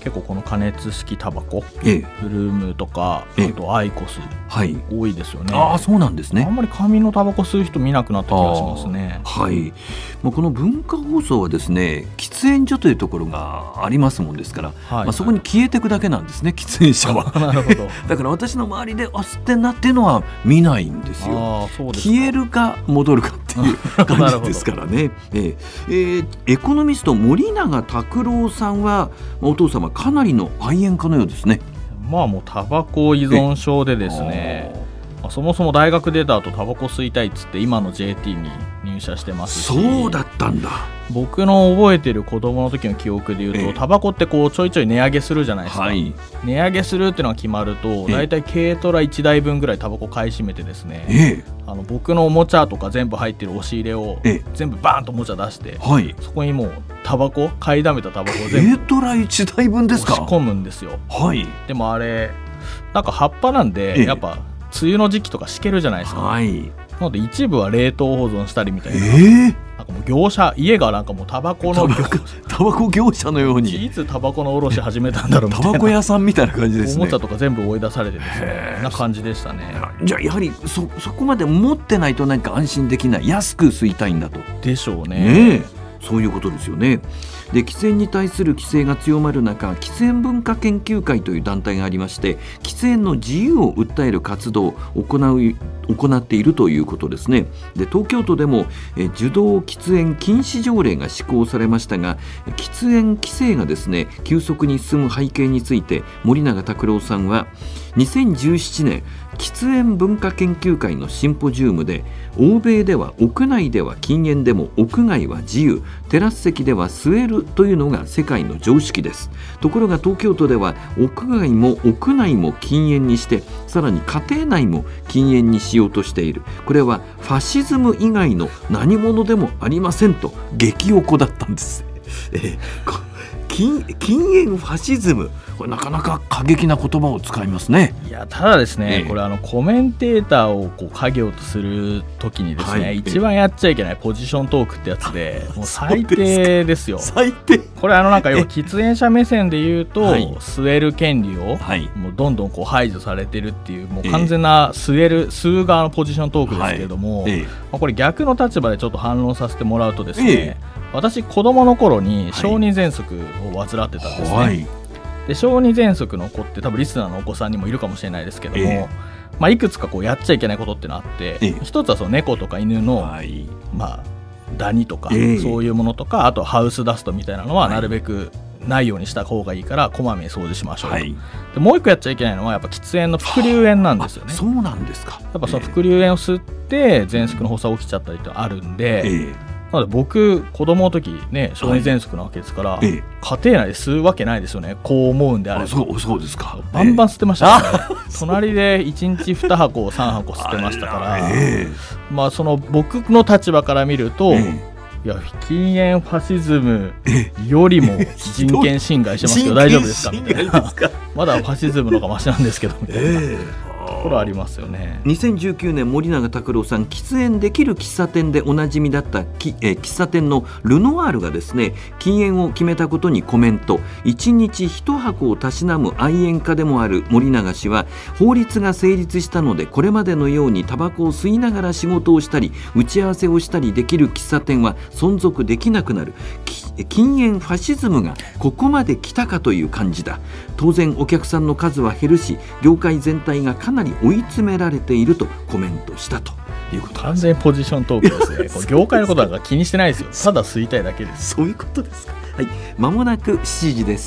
結構この加熱式タバコ、ええ、フルームとか、あとアイコス、はい、多いですよね。 ああ、そうなんですね。 あんまり紙のタバコ吸う人見なくなった気がしますね。 はい、もうこの文化放送はですね、喫煙所というところがありますもんですから、はいはい、まあ、そこに消えていくだけなんですね、喫煙者は。なるほど。だから私の周りであ吸ってんなっていうのは見ないんですよ。あ、そうですか。消えるか戻るかっていう感じですからね。えーえー、エコノミスト森永卓郎さんはお父様かなりの愛煙家のようですね。 まあもうタバコ依存症でですね、まあ、そもそも大学出た後タバコ吸いたいっつって今の ジェーティー に入社してますし。 そうだったんだ。 僕の覚えてる子供の時の記憶でいうと、タバコってこうちょいちょい値上げするじゃないですか、はい、値上げするっていうのが決まるとだいたい軽トラいちだいぶんぐらいタバコ買い占めてですね、ええ、あの僕のおもちゃとか全部入ってる押し入れを全部バーンとおもちゃ出して、はい、そこにもうタバコ買いだめたタバコを全部軽トラいちだいぶんですか。 押し込むんですよ、 はい、 でもあれなんか葉っぱなんで、ええ、やっぱ梅雨の時期とかしけるじゃないですか、はい、なので一部は冷凍保存したりみたいな、えー、なんかもう業者家がなんかもうタバコのタバコ業者のようにいつタバコの卸始めたんだろうみたいなタバコ屋さんみたいな感じですね。 おもちゃとか全部追い出されてですね、な感じでしたね。 じゃあやはり そ, そこまで持ってないと何か安心できない、安く吸いたいんだとでしょう ね, ねそういうことですよね。で、喫煙に対する規制が強まる中、喫煙文化研究会という団体がありまして、喫煙の自由を訴える活動を行う行っているということですね。で、東京都でもえ受動喫煙禁止条例が施行されましたが、喫煙規制がですね急速に進む背景について森永卓郎さんはにせんじゅうななねん喫煙文化研究会のシンポジウムで、欧米では屋内では禁煙でも屋外は自由、テラス席では吸えるというのが世界の常識です。ところが東京都では屋外も屋内も禁煙にして、さらに家庭内も禁煙にしようとしている。これはファシズム以外の何者でもありませんと激おこだったんです。えー、禁, 禁煙ファシズム、これなかなか過激な言葉を使いますね。 いや、ただですね、ええ、これあのコメンテーターをこう家業とするときにですね、はい、一番やっちゃいけないポジショントークってやつで、もう最低ですよ。 最低。 これあのなんか要は喫煙者目線で言うと、はい、吸える権利をもうどんどんこう排除されてるっていう、もう完全な吸える吸う側のポジショントークですけれども、はい、まあ、これ逆の立場でちょっと反論させてもらうとですね、え、私子供の頃に小児喘息を患ってたんですね。はい、で小児喘息の子って多分リスナーのお子さんにもいるかもしれないですけども、えーまあ、いくつかこうやっちゃいけないことってのあって、えー、一つはその猫とか犬の、はい、まあ、ダニとか、えー、そういうものとか、あとハウスダストみたいなのはなるべくないようにした方がいいからこまめに掃除しましょう、はい、でもう一個やっちゃいけないのはやっぱ喫煙の副流煙なんですよね。 そうなんですか。 やっぱその副流煙を吸って喘息の発作起きちゃったりってあるんで、えーなので僕子供の時ね小児喘息なわけですから、はい、ええ、家庭内で吸うわけないですよね。こう思うんであれば。 そう、そうですか。 バンバン吸ってましたね、ええ、隣でいちにちに箱さん箱吸ってましたから、ええ、まあその僕の立場から見ると、ええ、いや禁煙ファシズムよりも人権侵害してますけど大丈夫ですかみたいなまだファシズムの方がマシなんですけどみたいな、ええ、ところありますよね。 にせんじゅうきゅうねん森永卓郎さん、喫煙できる喫茶店でおなじみだったき、えー、喫茶店のルノワールがですね禁煙を決めたことにコメント。いちにちいち箱をたしなむ愛煙家でもある森永氏は、法律が成立したのでこれまでのようにタバコを吸いながら仕事をしたり打ち合わせをしたりできる喫茶店は存続できなくなる。禁煙ファシズムがここまで来たかという感じだ。当然お客さんの数は減るし、業界全体がかなり追い詰められているとコメントしたということ。 完全ポジショントークですね。これ業界のことなんか気にしてないですよ。ただ吸いたいだけです。 そういうことですか。はい、間もなくしちじです。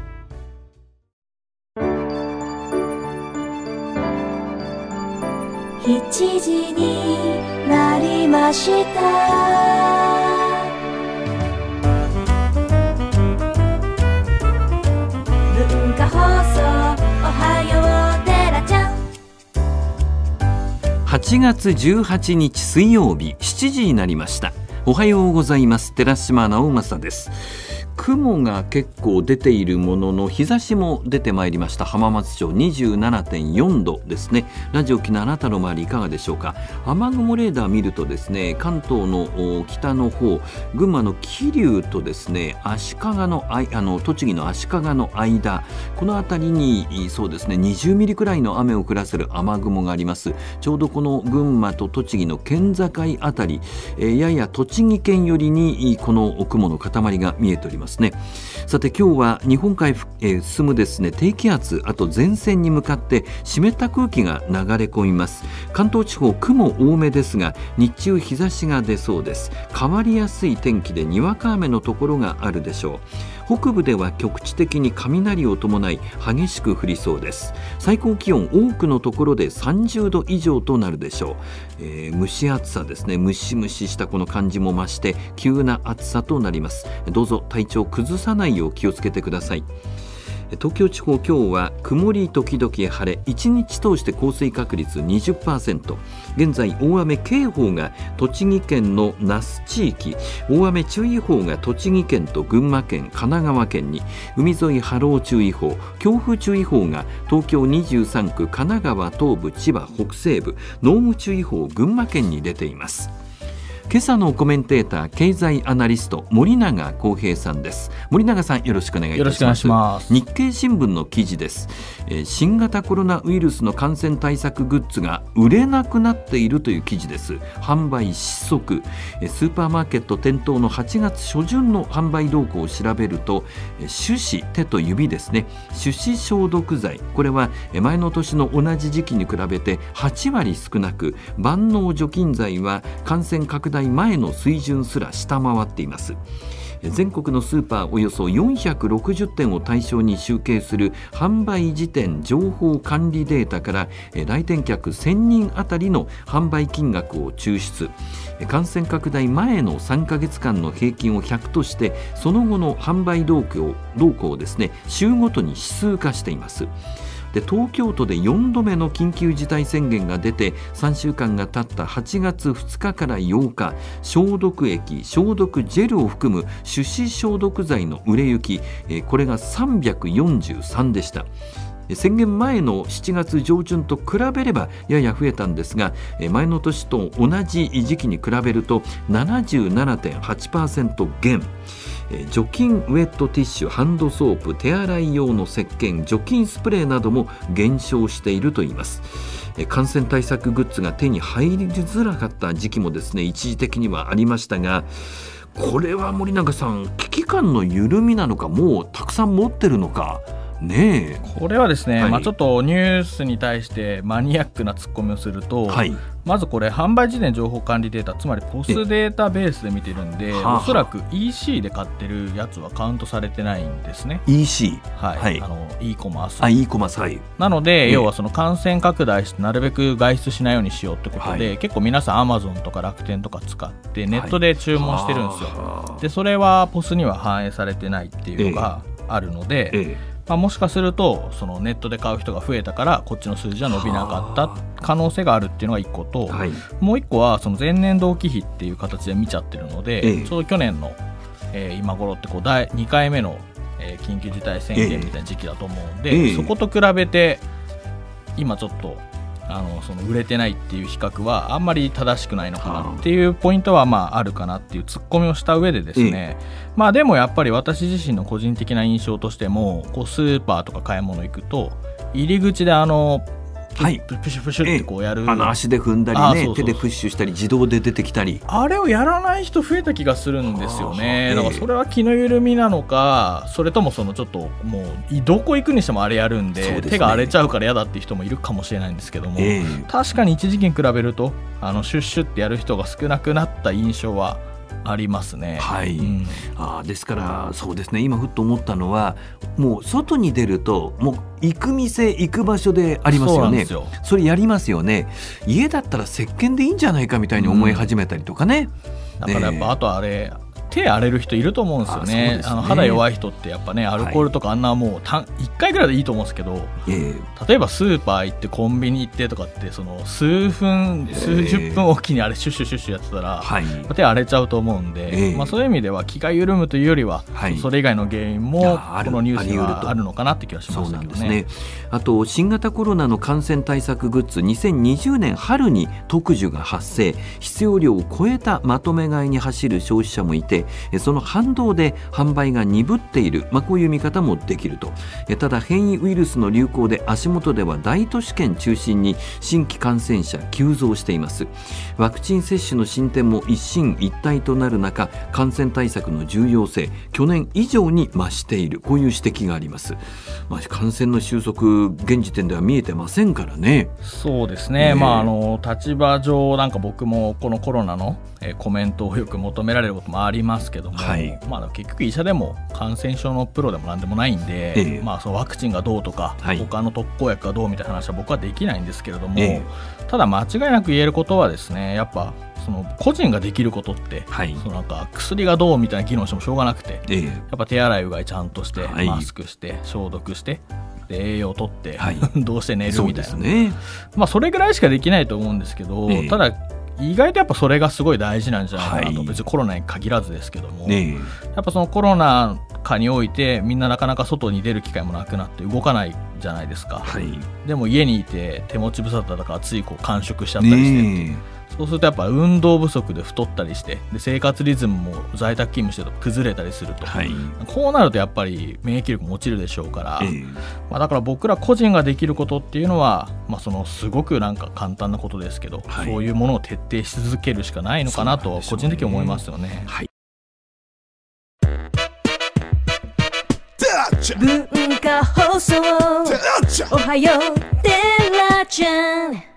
しちじになりました。文化放送おはようテラちゃん。 はちがつじゅうはちにち水曜日しちじになりました。 おはようございます。寺島直政です。雲が結構出ているものの日差しも出てまいりました。浜松町 にじゅうななてんよんどですね。ラジオ機のあなたの周りいかがでしょうか。雨雲レーダー見るとですね、関東の北の方、群馬の桐生とですね、足利のあいあの栃木の足利の間、この辺りにそうですねにじゅうミリくらいの雨を降らせる雨雲があります。ちょうどこの群馬と栃木の県境あたり、えー、やや栃木県寄りにこの雲の塊が見えております。さて今日は日本海へ進むですね低気圧、あと前線に向かって湿った空気が流れ込みます。関東地方雲多めですが日中日差しが出そうです。変わりやすい天気でにわか雨のところがあるでしょう。北部では局地的に雷を伴い激しく降りそうです。最高気温多くのところでさんじゅうど以上となるでしょう。えー、蒸し暑さですね。ムシムシしたこの感じも増して急な暑さとなります。どうぞ体調崩さないよう気をつけてください。東京地方今日は曇り時々晴れ、一日通して降水確率 にじゅっパーセント。 現在大雨警報が栃木県の那須地域、大雨注意報が栃木県と群馬県、神奈川県に、海沿い波浪注意報、強風注意報が東京にじゅうさんく、神奈川東部、千葉北西部、濃霧注意報群馬県に出ています。今朝のコメンテーター、経済アナリスト森永康平さんです。森永さん、よろしくお願いいたします。 よろしくお願いします。 日経新聞の記事です。えー、新型コロナウイルスの感染対策グッズが売れなくなっているという記事です。販売失速。えー、スーパーマーケット店頭のはちがつしょじゅんの販売動向を調べると、えー、手指、手と指ですね、手指消毒剤、これは前の年の同じ時期に比べてはちわり少なく、万能除菌剤は感染拡大前の水準すら下回っています。全国のスーパーおよそよんひゃくろくじゅってんを対象に集計する販売時点情報管理データから来店客せんにんあたりの販売金額を抽出。感染拡大前のさんかげつかんの平均をひゃくとして、その後の販売動向、動向をですね、週ごとに指数化しています。で、東京都でよんどめの緊急事態宣言が出てさんしゅうかんが経ったはちがつふつかからようか、消毒液、消毒ジェルを含む手指消毒剤の売れ行き、えー、これがさんびゃくよんじゅうさんでした。宣言前のしちがつ上旬と比べればやや増えたんですが、前の年と同じ時期に比べると ななじゅうななてんはちパーセント 減。除菌ウェットティッシュ、ハンドソープ、手洗い用の石鹸、除菌スプレーなども減少しているといいます。感染対策グッズが手に入りづらかった時期もですね、一時的にはありましたが、これは森永さん、危機感の緩みなのか、もうたくさん持ってるのかね。えこれはですね、 はい、 まあ、ちょっとニュースに対してマニアックなツッコミをすると、はい、まずこれ販売時点情報管理データ、つまりポスデータベースで見てるんで、おそらく イーシー で買ってるやつはカウントされてないんですね。 イーシー、 はい、 はい、 あの e コマース、 あ e コマース、はい、 なので、要はその感染拡大してなるべく外出しないようにしようってことで、はい、結構皆さん アマゾン とか楽天とか使ってネットで注文してるんですよ。はい、でそれはポスには反映されてないっていうのがあるので、ええええ、まあ、もしかするとそのネットで買う人が増えたからこっちの数字は伸びなかった可能性があるっていうのがいっこと、はい、もういっこはその前年同期比っていう形で見ちゃってるので、ええ、ちょうど去年の、えー、今頃ってこうだいにかいめの、えー、緊急事態宣言みたいな時期だと思うんで、ええ、そこと比べて今ちょっとあのその売れてないっていう比較はあんまり正しくないのかなっていうポイントはまああるかなっていうツッコミをした上でですね、まあでもやっぱり私自身の個人的な印象としても、こうスーパーとか買い物行くと入り口であのはい、プシュプシュってこうやる、 あの足で踏んだりね、そうそうそう、手でプッシュしたり自動で出てきたり、 あれをやらない人増えた気がするんですよね。だからそれは気の緩みなのか、それともそのちょっともうどこ行くにしてもあれやるん で, で、ね、手が荒れちゃうから嫌だっていう人もいるかもしれないんですけども、えー、確かに一時期に比べるとあのシュッシュってやる人が少なくなった印象はありますね。 はい、うん、あですからそうですね、今ふっと思ったのは、もう外に出るともう行く店行く場所でありますよね。 そ, よそれやりますよね。家だったら石鹸でいいんじゃないかみたいに思い始めたりとかね、 うん、だからやっぱあとあれ、手手荒れる人いると思うんですよ ね, あねあの肌弱い人ってやっぱねアルコールとかあんなもうたいっかいぐらいでいいと思うんですけど、はい、例えばスーパー行ってコンビニ行ってとかってその数分数十分おきにあれシュッシュシュッシュやってたら、はい、手荒れちゃうと思うんで、まあ、そういう意味では気が緩むというよりは、はい、それ以外の原因もこのニュースにはあるのかなって気がしましたけど ね, そうなんですね。 あと新型コロナの感染対策グッズにせんにじゅうねん春に特需が発生、必要量を超えたまとめ買いに走る消費者もいて、その反動で販売が鈍っている、まあ、こういう見方もできると。ただ変異ウイルスの流行で足元では大都市圏中心に新規感染者急増しています。ワクチン接種の進展も一進一退となる中、感染対策の重要性去年以上に増している、こういう指摘があります。まあ、感染の収束現時点では見えてませんからね。 そうですね、まあ、あの立場上なんか僕もこのコロナの、えー、コメントをよく求められることもありますけども、はい、まあ、結局医者でも感染症のプロでもなんでもないんで、えーまあ、そのワクチンがどうとか、はい、他の特効薬がどうみたいな話は僕はできないんですけれども、えー、ただ間違いなく言えることはですね、やっぱその個人ができることって、はい、そのなんか薬がどうみたいな議論してもしょうがなくて、えー、やっぱ手洗いうがいちゃんとして、はい、マスクして消毒してで栄養をとって、はい、どうして寝るみたいな、そうですね、まあ、それぐらいしかできないと思うんですけど、えー、ただ意外とやっぱそれがすごい大事なんじゃないかなと、はい、別にコロナに限らずですけども、ね、やっぱそのコロナ禍においてみんななかなか外に出る機会もなくなって動かないじゃないですか、はい、でも家にいて手持ち無沙汰だからついこう間食しちゃったりして、ね、そうするとやっぱ運動不足で太ったりして、で生活リズムも在宅勤務してると崩れたりすると、はい、こうなるとやっぱり免疫力も落ちるでしょうから、えーまあ、だから僕ら個人ができることっていうのは、まあ、そのすごくなんか簡単なことですけど、はい、そういうものを徹底し続けるしかないのかなと個人的に思いますよね。はい、 文化放送おはようテラちゃん。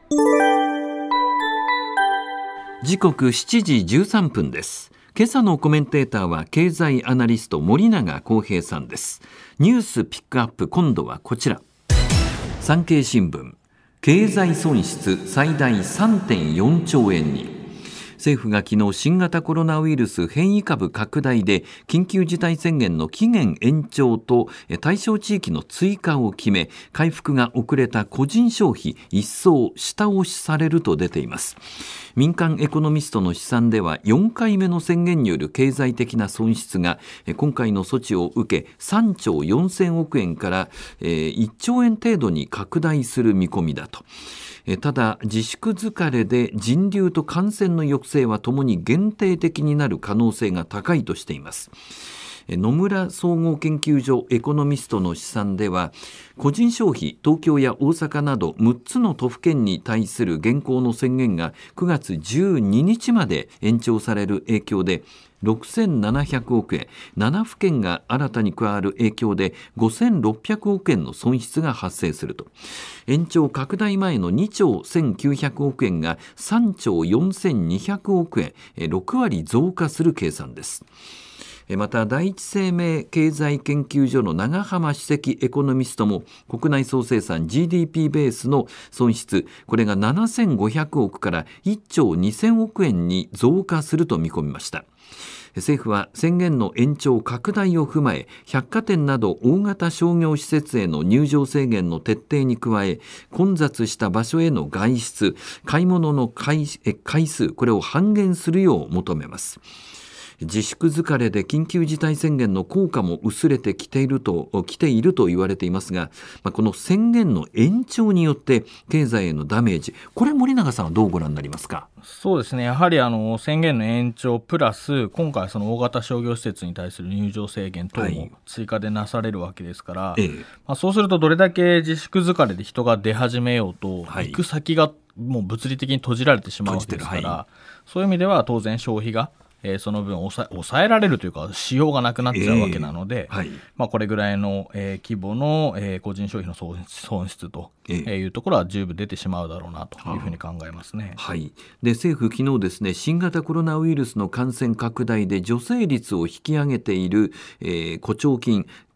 時刻しちじじゅうさんぷんです。今朝のコメンテーターは経済アナリスト森永康平さんです。ニュースピックアップ、今度はこちら。産経新聞、経済損失最大 さんてんよんちょうえんに。政府が昨日新型コロナウイルス変異株拡大で緊急事態宣言の期限延長と対象地域の追加を決め、回復が遅れた個人消費一層下押しされると出ています。民間エコノミストの試算ではよんかいめの宣言による経済的な損失が今回の措置を受けさんちょうよんせんおくえんからいっちょうえん程度に拡大する見込みだと。ただ自粛疲れで人流と感染の抑制はともに限定的になる可能性が高いとしています。野村総合研究所エコノミストの試算では、個人消費東京や大阪などむっつの都府県に対する現行の宣言がくがつじゅうににちまで延長される影響でろくせんななひゃくおくえん、ななふけんが新たに加わる影響でごせんろっぴゃくおくえんの損失が発生すると。延長拡大前のにちょうせんきゅうひゃくおくえんがさんちょうよんせんにひゃくおくえん、ろくわり増加する計算です。また第一生命経済研究所の長浜首席エコノミストも国内総生産 ジーディーピー ベースの損失、これがななせんごひゃくおくからいっちょうにせんおくえんに増加すると見込みました。政府は宣言の延長拡大を踏まえ、百貨店など大型商業施設への入場制限の徹底に加え、混雑した場所への外出、買い物の回数、これを半減するよう求めます。自粛疲れで緊急事態宣言の効果も薄れてきていると、きていると言われていますが、まあ、この宣言の延長によって経済へのダメージ、これ森永さんはどうご覧になりますか？ そうですね、やはりあの宣言の延長プラス今回その大型商業施設に対する入場制限等も追加でなされるわけですから、はい、まあ、そうするとどれだけ自粛疲れで人が出始めようと、はい、行く先がもう物理的に閉じられてしまうわけですから、はい、そういう意味では当然消費がえー、その分抑え、抑えられるというかしようがなくなっちゃうわけなので、えーはい、まあ、これぐらいの、えー、規模の、えー、個人消費の損、損失というところは十分出てしまうだろうなというふうに考えますね。 はい、で政府昨日ですね、新型コロナウイルスの感染拡大で助成率を引き上げている、えー、雇調金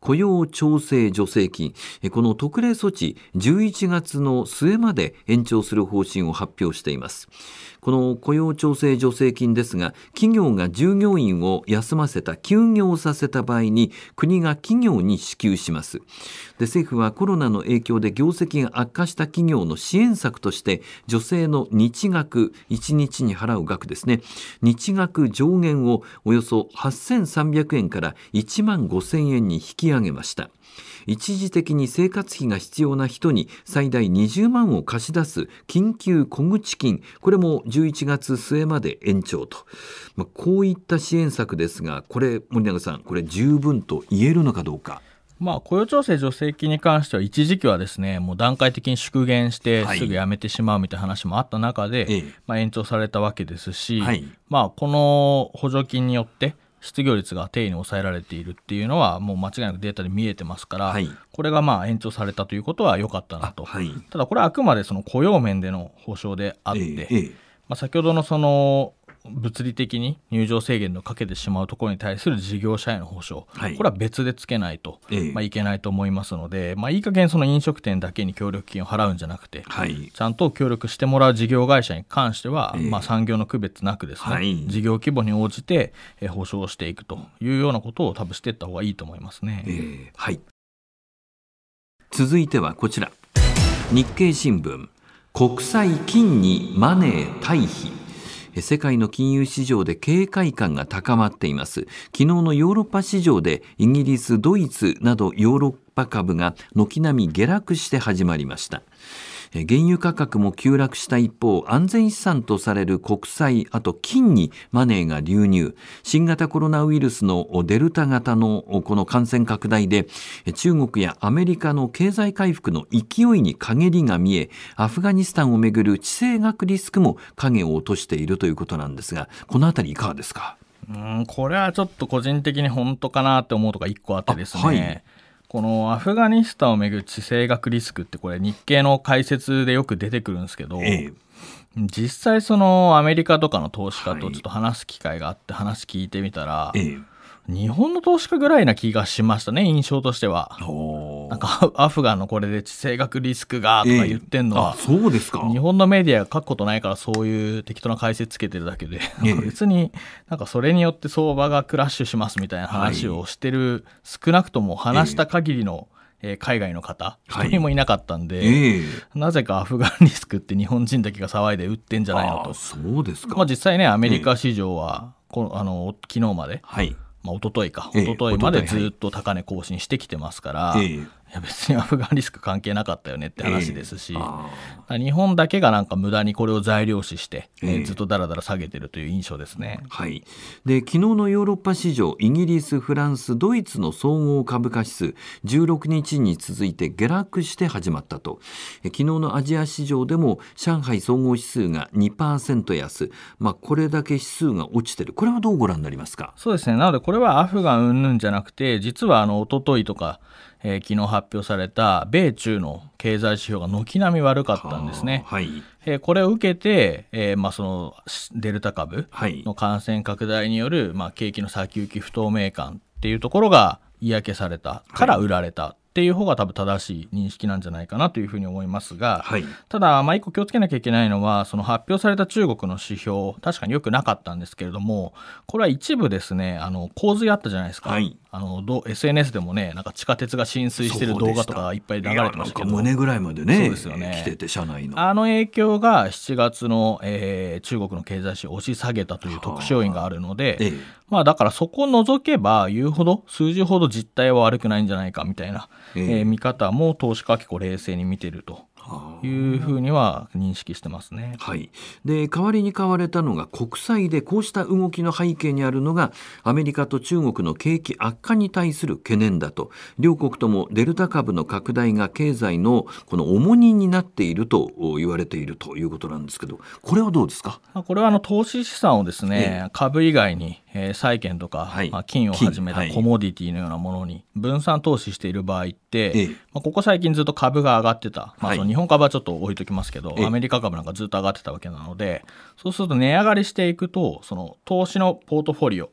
雇用調整助成金、この特例措置じゅういちがつの末まで延長する方針を発表しています。この雇用調整助成金ですが、企業が従業員を休ませた、休業させた場合に国が企業に支給します。で、政府はコロナの影響で業績が悪化した企業の支援策として助成の日額、いちにちに払う額ですね、日額上限をおよそはっせんさんびゃくえんからいちまんごせんえんに引き上げました。一時的に生活費が必要な人に最大にじゅうまんを貸し出す緊急小口金、これもじゅういちがつ末まで延長と、まあ、こういった支援策ですが、これ森永さん、これ十分と言えるのかどうか。 まあ、雇用調整助成金に関しては一時期はですね、もう段階的に縮減してすぐやめてしまうみたいな話もあった中で、はい、まあ、延長されたわけですし、はい、まあ、この補助金によって失業率が低位に抑えられているっていうのはもう間違いなくデータで見えてますから、はい、これがまあ延長されたということは良かったなと、はい、ただこれはあくまでその雇用面での保障であって、えーえーまあ、先ほどのその物理的に入場制限をかけてしまうところに対する事業者への保障、はい、これは別でつけないと、えーまあ、いけないと思いますので、まあ、いい加減その飲食店だけに協力金を払うんじゃなくて、はい、ちゃんと協力してもらう事業会社に関しては、えーまあ、産業の区別なくですね、はい、事業規模に応じて保障していくというようなことを多分していった方がいいと思いますね。えーはい、続いてはこちら、日経新聞、国債金にマネー退避。世界の金融市場で警戒感が高まっています。昨日のヨーロッパ市場でイギリス、ドイツなどヨーロッパ株が軒並み下落して始まりました。原油価格も急落した一方、安全資産とされる国債、あと金にマネーが流入。新型コロナウイルスのデルタ型のこの感染拡大で、中国やアメリカの経済回復の勢いに陰りが見え、アフガニスタンをめぐる地政学リスクも影を落としているということなんですが、このあたりいかがですか。 うん、これはちょっと個人的に本当かなって思うとか一個あってですね、はい、このアフガニスタンをめぐる地政学リスクってこれ日経の解説でよく出てくるんですけど、ええ、実際そのアメリカとかの投資家とちょっと話す機会があって話聞いてみたら、ええ、日本の投資家ぐらいな気がしましたね、印象としては。なんかアフガンのこれで地政学リスクがとか言ってんのは、 えー、そうですか。 日本のメディアが書くことないからそういう適当な解説つけてるだけで、えー、別になんかそれによって相場がクラッシュしますみたいな話をしてる、はい、少なくとも話した限りの、えー、海外の方一人もいなかったんで、はいえー、なぜかアフガンリスクって日本人だけが騒いで売ってんじゃないのと。 あ、そうですか。 まあ、実際ねアメリカ市場は、えー、このあの昨日まで、はいまあ、一昨日か、一昨日までずっと高値更新してきてますから、えー、いや別にアフガンリスク関係なかったよねって話ですし、えー、日本だけがなんか無駄にこれを材料視して、えーえー、ずっとだらだら下げてるという印象ですね。 はい、で昨日のヨーロッパ市場、イギリス、フランス、ドイツの総合株価指数じゅうろくにちに続いて下落して始まったと。え昨日のアジア市場でも上海総合指数が にパーセント 安、まあ、これだけ指数が落ちてる、これはどうご覧になりますか。 そうですね、なのでこれはアフガン云々じゃなくて、実はあの一昨日とか、えー、昨日発表された米中の経済指標が軒並み悪かったんですね。はい、えー、これを受けて、えーまあ、そのデルタ株の感染拡大による、まあ、景気の先行き不透明感っていうところが嫌気されたから売られた、はいっていう方が多分正しい認識なんじゃないかなというふうに思いますが、はい、ただ、まあ、一個気をつけなきゃいけないのは、その発表された中国の指標、確かに良くなかったんですけれども、これは一部ですね、あの洪水あったじゃないですか、はい、あの エスエヌエス でもね、なんか地下鉄が浸水してる動画とかいっぱい流れてましたけど、 胸ぐらいまでね、そうですよね、来てて車内のあの影響がしちがつの、えー、中国の経済指標を押し下げたという特徴因があるので、ええ、まあ、だからそこを除けば言うほど数字ほど実態は悪くないんじゃないかみたいな、えええー、見方も投資家は結構冷静に見てるというふうには認識してますね。 はい、で代わりに買われたのが国債で、こうした動きの背景にあるのがアメリカと中国の景気悪化に対する懸念だと。両国ともデルタ株の拡大が経済のこの重荷になっていると言われているということなんですけど、これはどうですか。 これはあの投資資産をですね、ええ、株以外に、えー、債券とか、はい、まあ、金をはじめたコモディティのようなものに分散投資している場合って、ええ、まあ、ここ最近ずっと株が上がってた、まあ、その日本株はちょっと置いときますけど、アメリカ株なんかずっと上がってたわけなので、そうすると値上がりしていくと、その投資のポートフォリオ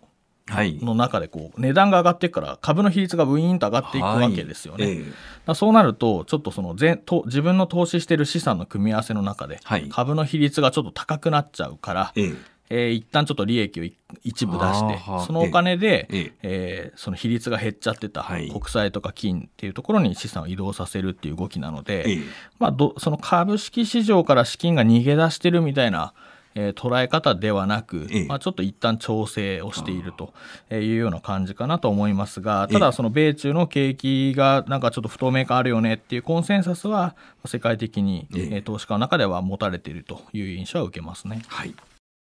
の中でこう値段が上がっていくから株の比率がブイーンと上がっていくわけですよね、はいえー、だそうなるとちょっとその全と自分の投資している資産の組み合わせの中で株の比率がちょっと高くなっちゃうから、えーえー、一旦ちょっと利益を一部出してそのお金で、えーえー、その比率が減っちゃってた国債とか金っていうところに資産を移動させるっていう動きなので、えーまあ、どその株式市場から資金が逃げ出してるみたいなえー、捉え方ではなく、ええまあ、ちょっと一旦調整をしているというような感じかなと思いますが、ただその米中の景気がなんかちょっと不透明感あるよねっていうコンセンサスは世界的に、ええ、投資家の中では持たれているという印象は受けますね。 はい、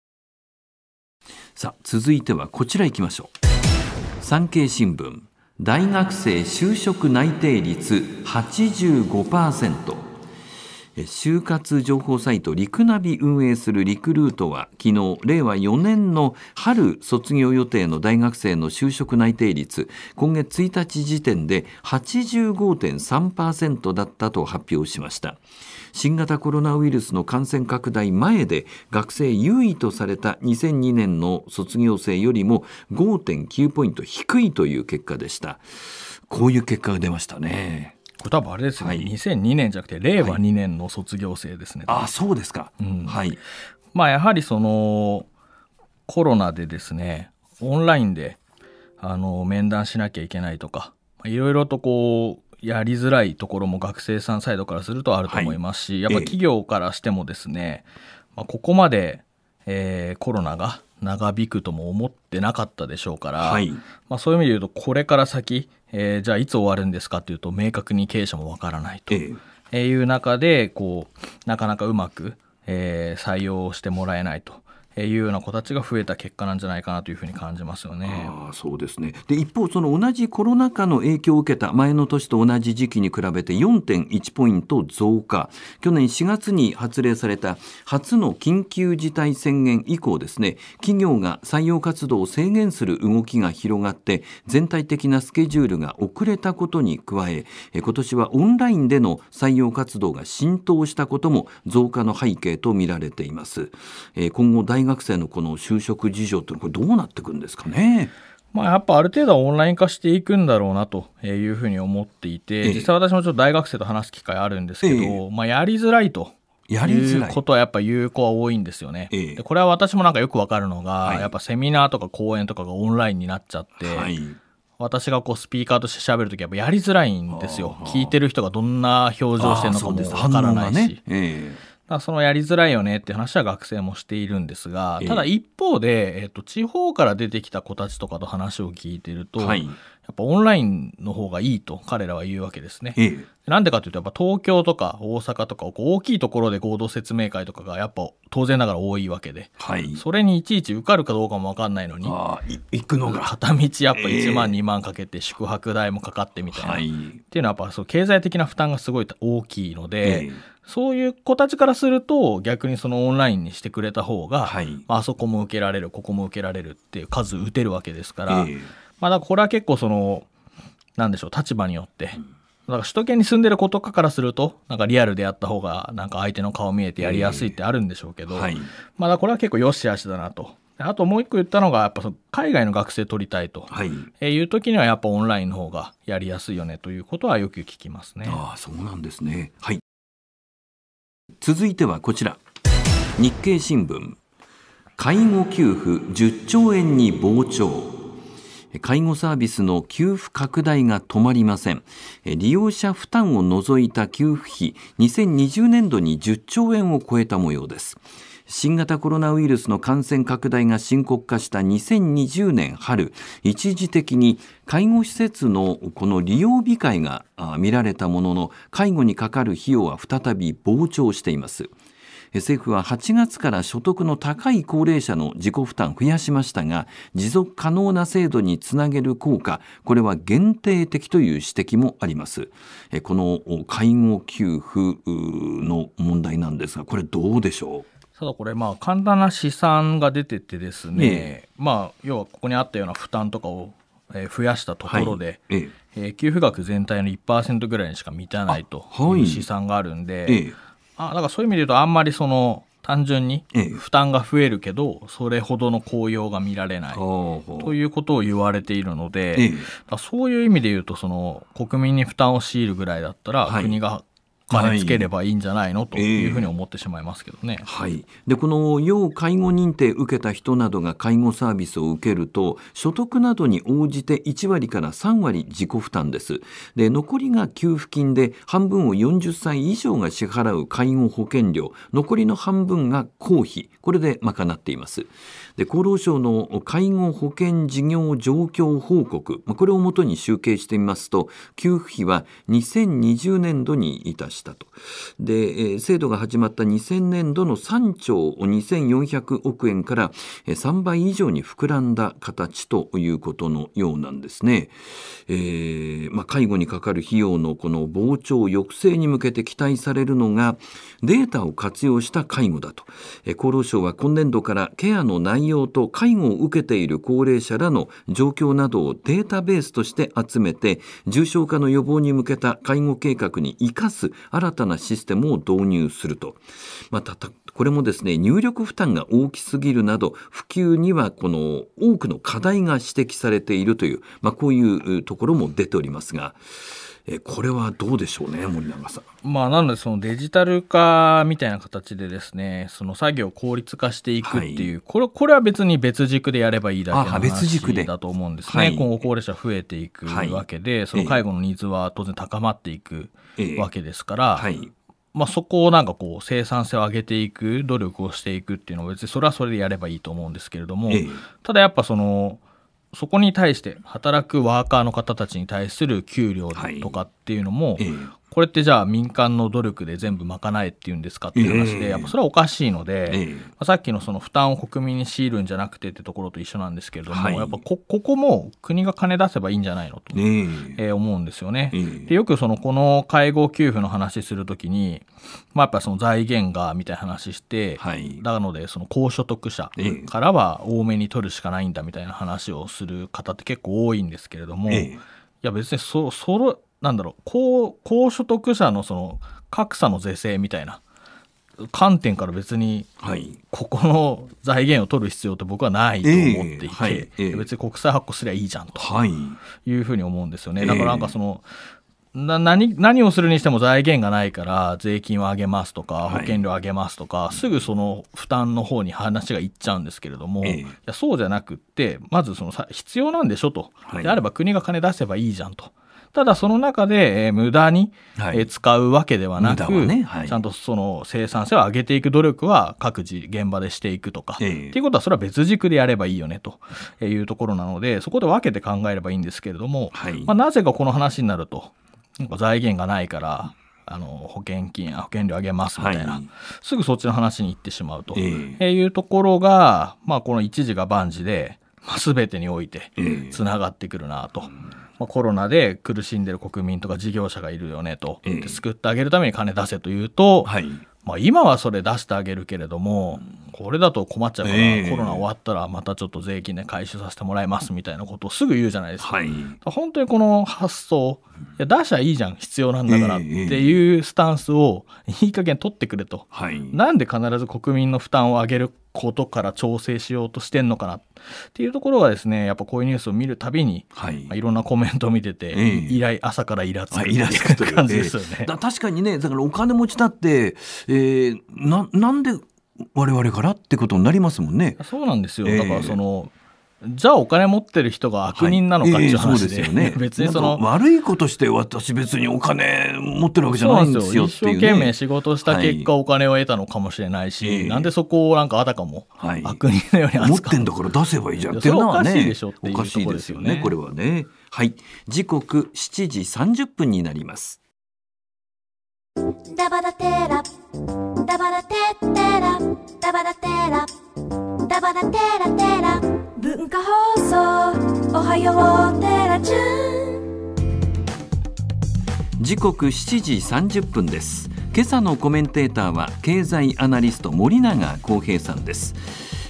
さあ続いてはこちらいきましょう。産経新聞、大学生就職内定率 はちじゅうごパーセント。就活情報サイトリクナビ運営するリクルートは昨日れいわよねんの春卒業予定の大学生の就職内定率今月ついたち時点で はちじゅうごてんさんパーセント だったと発表しました。新型コロナウイルスの感染拡大前で学生優位とされたにせんにねんの卒業生よりも ごてんきゅうポイント低いという結果でした。こういう結果が出ましたね。 これ多分あれですね、はい、にせんにねんじゃなくてれいわにねんの卒業生ですね、 はい、あそうですか、 うんはい、 まあやはりそのコロナでですねオンラインであの面談しなきゃいけないとかいろいろとこうやりづらいところも学生さんサイドからするとあると思いますし、はい、やっぱ企業からしてもですね、ええまあ、ここまで、えー、コロナが長引くとも思ってなかったでしょうから、はいまあ、そういう意味で言うとこれから先、えー、じゃあいつ終わるんですかというと明確に経営者もわからないという中でこうなかなかうまく、えー、採用してもらえないというような子たちが増えた結果なんじゃないかなというふうに感じますよね。 あそうですね。で一方その同じコロナ禍の影響を受けた前の年と同じ時期に比べて よんてんいち ポイント増加。去年しがつに発令された初の緊急事態宣言以降ですね、企業が採用活動を制限する動きが広がって全体的なスケジュールが遅れたことに加え、今年はオンラインでの採用活動が浸透したことも増加の背景と見られています。今後大学生のこの就職事情ってこれどうなっていくんですかね。 まあ、やっぱある程度はオンライン化していくんだろうなというふうに思っていて、ええ、実際私もちょっと大学生と話す機会あるんですけど、えまあ、やりづらいということはやっぱ言う子は多いんですよね。えでこれは私もなんかよくわかるのが、はい、やっぱセミナーとか講演とかがオンラインになっちゃって、はい、私がこうスピーカーとして喋るときはやっぱやりづらいんですよ。聞いてる人がどんな表情してるのかもわからないし、だからそのやりづらいよねって話は学生もしているんですが、ただ一方で、えっと、地方から出てきた子たちとかと話を聞いてると、はい、やっぱオンラインの方がいいと彼らは言うわけですね。ええ、なんでかというとやっぱ東京とか大阪とかこう大きいところで合同説明会とかがやっぱ当然ながら多いわけで、はい、それにいちいち受かるかどうかも分かんないのにあ行くのが片道やっぱいちまん、えー、にまんかけて宿泊代もかかってみたいな、はい、っていうのはやっぱそう経済的な負担がすごい大きいので、えーそういう子たちからすると逆にそのオンラインにしてくれた方が、はい、あそこも受けられるここも受けられるっていう数打てるわけですから、えーまあ、だからこれは結構そのなんでしょう立場によって、うん、だから首都圏に住んでる子とかからするとなんかリアルでやった方がなんか相手の顔見えてやりやすいってあるんでしょうけど、えーはいまあ、だこれは結構よしあしだなと。あともう一個言ったのがやっぱその海外の学生取りたいと、はいえー、いう時にはやっぱオンラインの方がやりやすいよねということはよく聞きますね。 ああそうなんですね。はい続いてはこちら日経新聞介護給付じゅっちょうえんに膨張。介護サービスの給付拡大が止まりません。利用者負担を除いた給付費にせんにじゅうねんどにじゅっちょうえんを超えた模様です。新型コロナウイルスの感染拡大が深刻化したにせんにじゅうねん春、一時的に介護施設のこの利用控えが見られたものの、介護にかかる費用は再び膨張しています。政府ははちがつから所得の高い高齢者の自己負担増やしましたが、持続可能な制度につなげる効果、これは限定的という指摘もあります。この介護給付の問題なんですが、これどうでしょう。 ただこれまあ簡単な試算が出ててですね、ええまあ、要はここにあったような負担とかを増やしたところで、はいええ、給付額全体の いちパーセント ぐらいにしか満たないという試算があるんで、はいええ、あだからそういう意味で言うとあんまりその単純に負担が増えるけど、ええ、それほどの効用が見られないということを言われているので、ええ、そういう意味で言うとその国民に負担を強いるぐらいだったら、はい、国が金つければいいんじゃないの、はい、というふうに思ってしまいますけどね、 えーはい、でこの要介護認定受けた人などが介護サービスを受けると所得などに応じていちわりからさんわり自己負担です。で残りが給付金で半分をよんじゅっさい以上が支払う介護保険料、残りの半分が公費、これで賄っています。で厚労省の介護保険事業状況報告、これをもとに集計してみますと給付費はにせんにじゅうねんどに達したと。で制度が始まったにせんねんどのさんちょうにせんよんひゃくおくえんからさんばい以上に膨らんだ形ということのようなんですね。えーまあ、介護にかかる費用のこの膨張抑制に向けて期待されるのがデータを活用した介護だと。厚労省は今年度からケアの内容と介護を受けている高齢者らの状況などをデータベースとして集めて重症化の予防に向けた介護計画に生かす新たなシステムを導入すると。またこれもですね入力負担が大きすぎるなど普及にはこの多くの課題が指摘されているという、まあ、こういうところも出ておりますが、えこれはどうでしょうね、森永さん。 まあ、なのでそのデジタル化みたいな形でですねその作業を効率化していくっていう、はい、これ、これは別に別軸でやればいいだけの話だと思うんですね、はい、今後高齢者増えていくわけで、はい、その介護のニーズは当然高まっていくわけですから、えーはいまあ、そこをなんかこう生産性を上げていく努力をしていくっていうのは別にそれはそれでやればいいと思うんですけれども、えー、ただやっぱそのそこに対して働くワーカーの方たちに対する給料とかっていうのも、はいえー、これってじゃあ民間の努力で全部賄えっていうんですかっていう話で、やっぱそれはおかしいので、えーまあ、さっきのその負担を国民に強いるんじゃなくてってところと一緒なんですけれども、はい、やっぱ こ, ここも国が金出せばいいんじゃないのと、えーえー、思うんですよね、えー、でよくそのこの介護給付の話するときに、まあ、やっぱその財源がみたいな話して、はい、なのでその高所得者からは多めに取るしかないんだみたいな話をする方って結構多いんですけれども、えー、いや別にそそのなんだろう 高, 高所得者のその格差の是正みたいな観点から別にここの財源を取る必要って僕はないと思っていて、えーはいえー、別に国債発行すればいいじゃんというふうに思うんですよね。だからなんかそのな 何, 何をするにしても財源がないから税金を上げますとか保険料上げますとか、はい、すぐその負担の方に話がいっちゃうんですけれども、えー、いやそうじゃなくってまずそのさ必要なんでしょと、はい、であれば国が金出せばいいじゃんと。ただその中で、えー、無駄に、はいえー、使うわけではなく、ねはい、ちゃんとその生産性を上げていく努力は各自現場でしていくとか、えー、っていうことはそれは別軸でやればいいよねというところなのでそこで分けて考えればいいんですけれども、はいまあ、なぜかこの話になるとなんか財源がないからあの保険金保険料上げますみたいな、はい、すぐそっちの話に行ってしまうと、えー、いうところが、まあ、この一時が万事で、まあ、全てにおいてつながってくるなと、えーまあ、コロナで苦しんでる国民とか事業者がいるよねと、えー、救ってあげるために金出せというと、はいまあ、今はそれ出してあげるけれどもこれだと困っちゃうから、えー、コロナ終わったらまたちょっと税金で回収させてもらいますみたいなことをすぐ言うじゃないですか、はい、本当にこの発想いや出しゃいいじゃん必要なんだからっていうスタンスをいい加減取ってくれと、はい、なんで必ず国民の負担を上げることから調整しようとしてんのかなっていうところがですねやっぱこういうニュースを見るたびに、はいまあ、いろんなコメントを見てて、えー、イライ朝からイラつくっていう感じですよね、 えー、だ確かにねだからお金持ちだって、えー、な, なんで我々からってことになりますもんね。 そうなんですよ、えー、だからそのじゃあお金持ってる人が悪人なのかっていう話で、はいえー、そうですよね、別にその悪いことして私別にお金持ってるわけじゃないんですよっていう、ね、 一生懸命仕事した結果お金を得たのかもしれないし、はい、なんでそこをなんかあたかも悪人のように扱う、はい、 持ってんだから出せばいいじゃんっていうのはねおかしいでしょっていうところですよね。おかしいですよねこれはね。はい時刻しちじさんじゅっぷんになります。 ダバダテラダバダテテラダバダテラダバダテラテラ文化放送おはようテラチューン時刻しちじさんじゅっぷんです。今朝のコメンテーターは経済アナリスト森永康平さんです。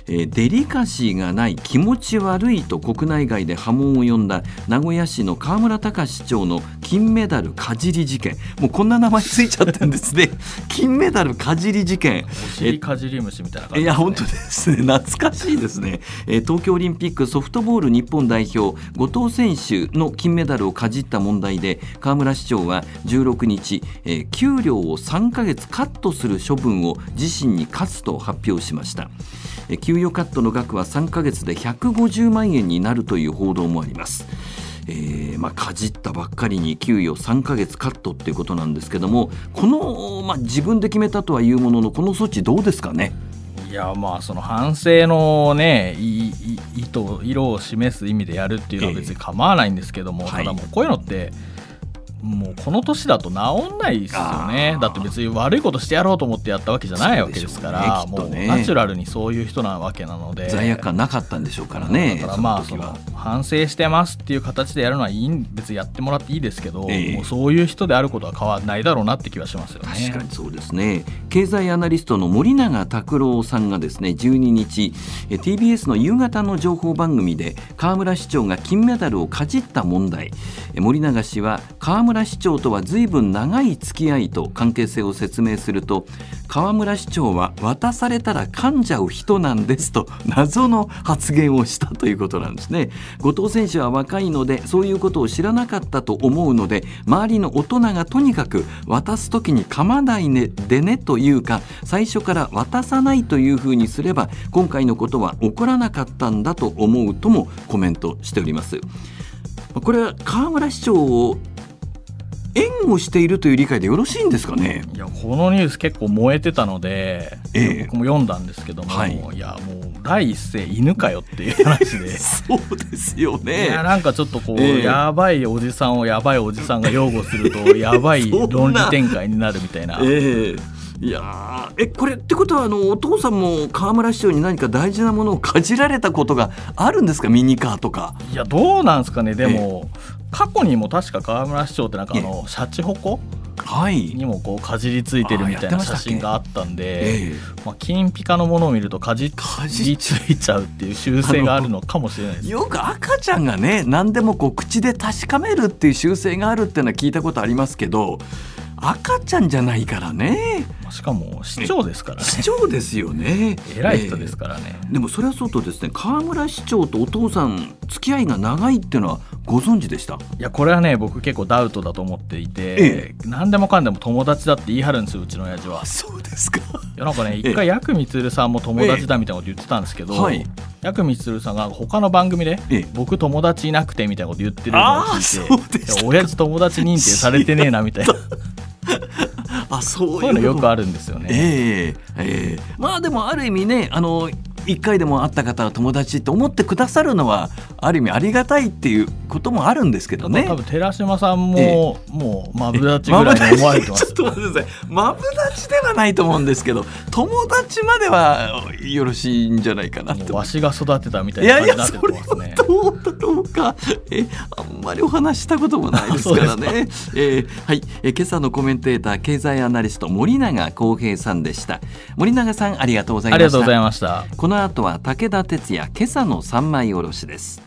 えー、デリカシーがない気持ち悪いと国内外で波紋を呼んだ名古屋市の河村たかし市長の金メダルかじり事件、もうこんな名前ついちゃってるんですね金メダルかじり事件、 お尻かじり虫みたいな感じですね。 いや本当ですね、懐かしいですね、えー、東京オリンピックソフトボール日本代表後藤選手の金メダルをかじった問題で河村市長はじゅうろくにち、えー、給料をさんかげつカットする処分を自身に課すと発表しました。給与カットの額はさんかげつでひゃくごじゅうまんえんになるという報道もあります。えーまあ、かじったばっかりに給与さんかげつカットっていうことなんですけども、この、まあ、自分で決めたとはいうもののこの措置どうですかね。 いやまあその反省のね意図色を示す意味でやるっていうのは別に構わないんですけども、えー、ただもうこういうのってもうこの年だと治んないですよね。だって別に悪いことしてやろうと思ってやったわけじゃないわけですから、ね、もうナチュラルにそういう人なわけなので罪悪感なかったんでしょうからね。 だからまあその反省してますっていう形でやるのはいい、別にやってもらっていいですけど、えー、もうそういう人であることは変わらないだろうなって気はしますよね。 確かにそうですね。経済アナリストの森永卓郎さんがですねじゅうににち ティービーエス の夕方の情報番組で河村市長が金メダルをかじった問題、森永氏は河村市長とは随分長い付き合いと関係性を説明すると、河村市長は渡されたら噛んじゃう人なんですと謎の発言をしたということなんですね。後藤選手は若いのでそういうことを知らなかったと思うので、周りの大人がとにかく渡すときに噛まないねでねというか、最初から渡さないというふうにすれば今回のことは起こらなかったんだと思うともコメントしております。これは河村市長を援護しているという理解でよろしいんですかね。 いやこのニュース結構燃えてたので、ええ、僕も読んだんですけども、はい、いやもう第一声犬かよっていう話でそうですよね。 いやなんかちょっとこう、ええ、やばいおじさんをやばいおじさんが擁護するとやばい論理展開になるみたいな。 ええいやえこれってことはあのお父さんも河村市長に何か大事なものをかじられたことがあるんですか。ミニカーとか。 いやどうなんですかね。でも過去にも確か河村市長ってなんかあのシャチホコにもこうかじりついてるみたいな写真があったんで、まあ、金ピカのものを見るとかじりついちゃうっていう習性があるのかもしれないです。 よく赤ちゃんがね何でもこう口で確かめるっていう習性があるっていうのは聞いたことありますけど、赤ちゃんじゃないからね。 しかも市長ですからね。 市長ですよね。 偉い人ですからね、 えー、でもそれはそうとですね、河村市長とお父さん付き合いが長いっていうのはご存知でした？いやこれはね僕結構ダウトだと思っていて、えー、何でもかんでも友達だって言い張るんですようちの親父は。 そうですか。いやなんかね一回ヤクミツルさんも友達だみたいなこと言ってたんですけど、えーはいヤクミツルさんが他の番組で僕友達いなくてみたいなこと言ってるのを聞いて、親父友達認定されてねえなみたいなあそういう、 そういうのよくあるんですよね。 えーえー、まあでもある意味ね、あのいっかいでも会った方は友達って思ってくださるのはある意味ありがたいっていうこともあるんですけどね。 多分寺島さんも、えー、もうマブダチぐらいに思われてます。 ちょっと待ってください。マブダチではないと思うんですけど、友達まではよろしいんじゃないかなと。 わしが育てたみたいな感じになってますね。いやいやそれはどうだろうか。えあんまりお話したこともないですからね。えー、はい、え今朝のコメンテーター経済アナリスト森永康平さんでした。森永さんありがとうございました。 ありがとうございました。 この後は武田鉄矢今朝の三枚おろしです。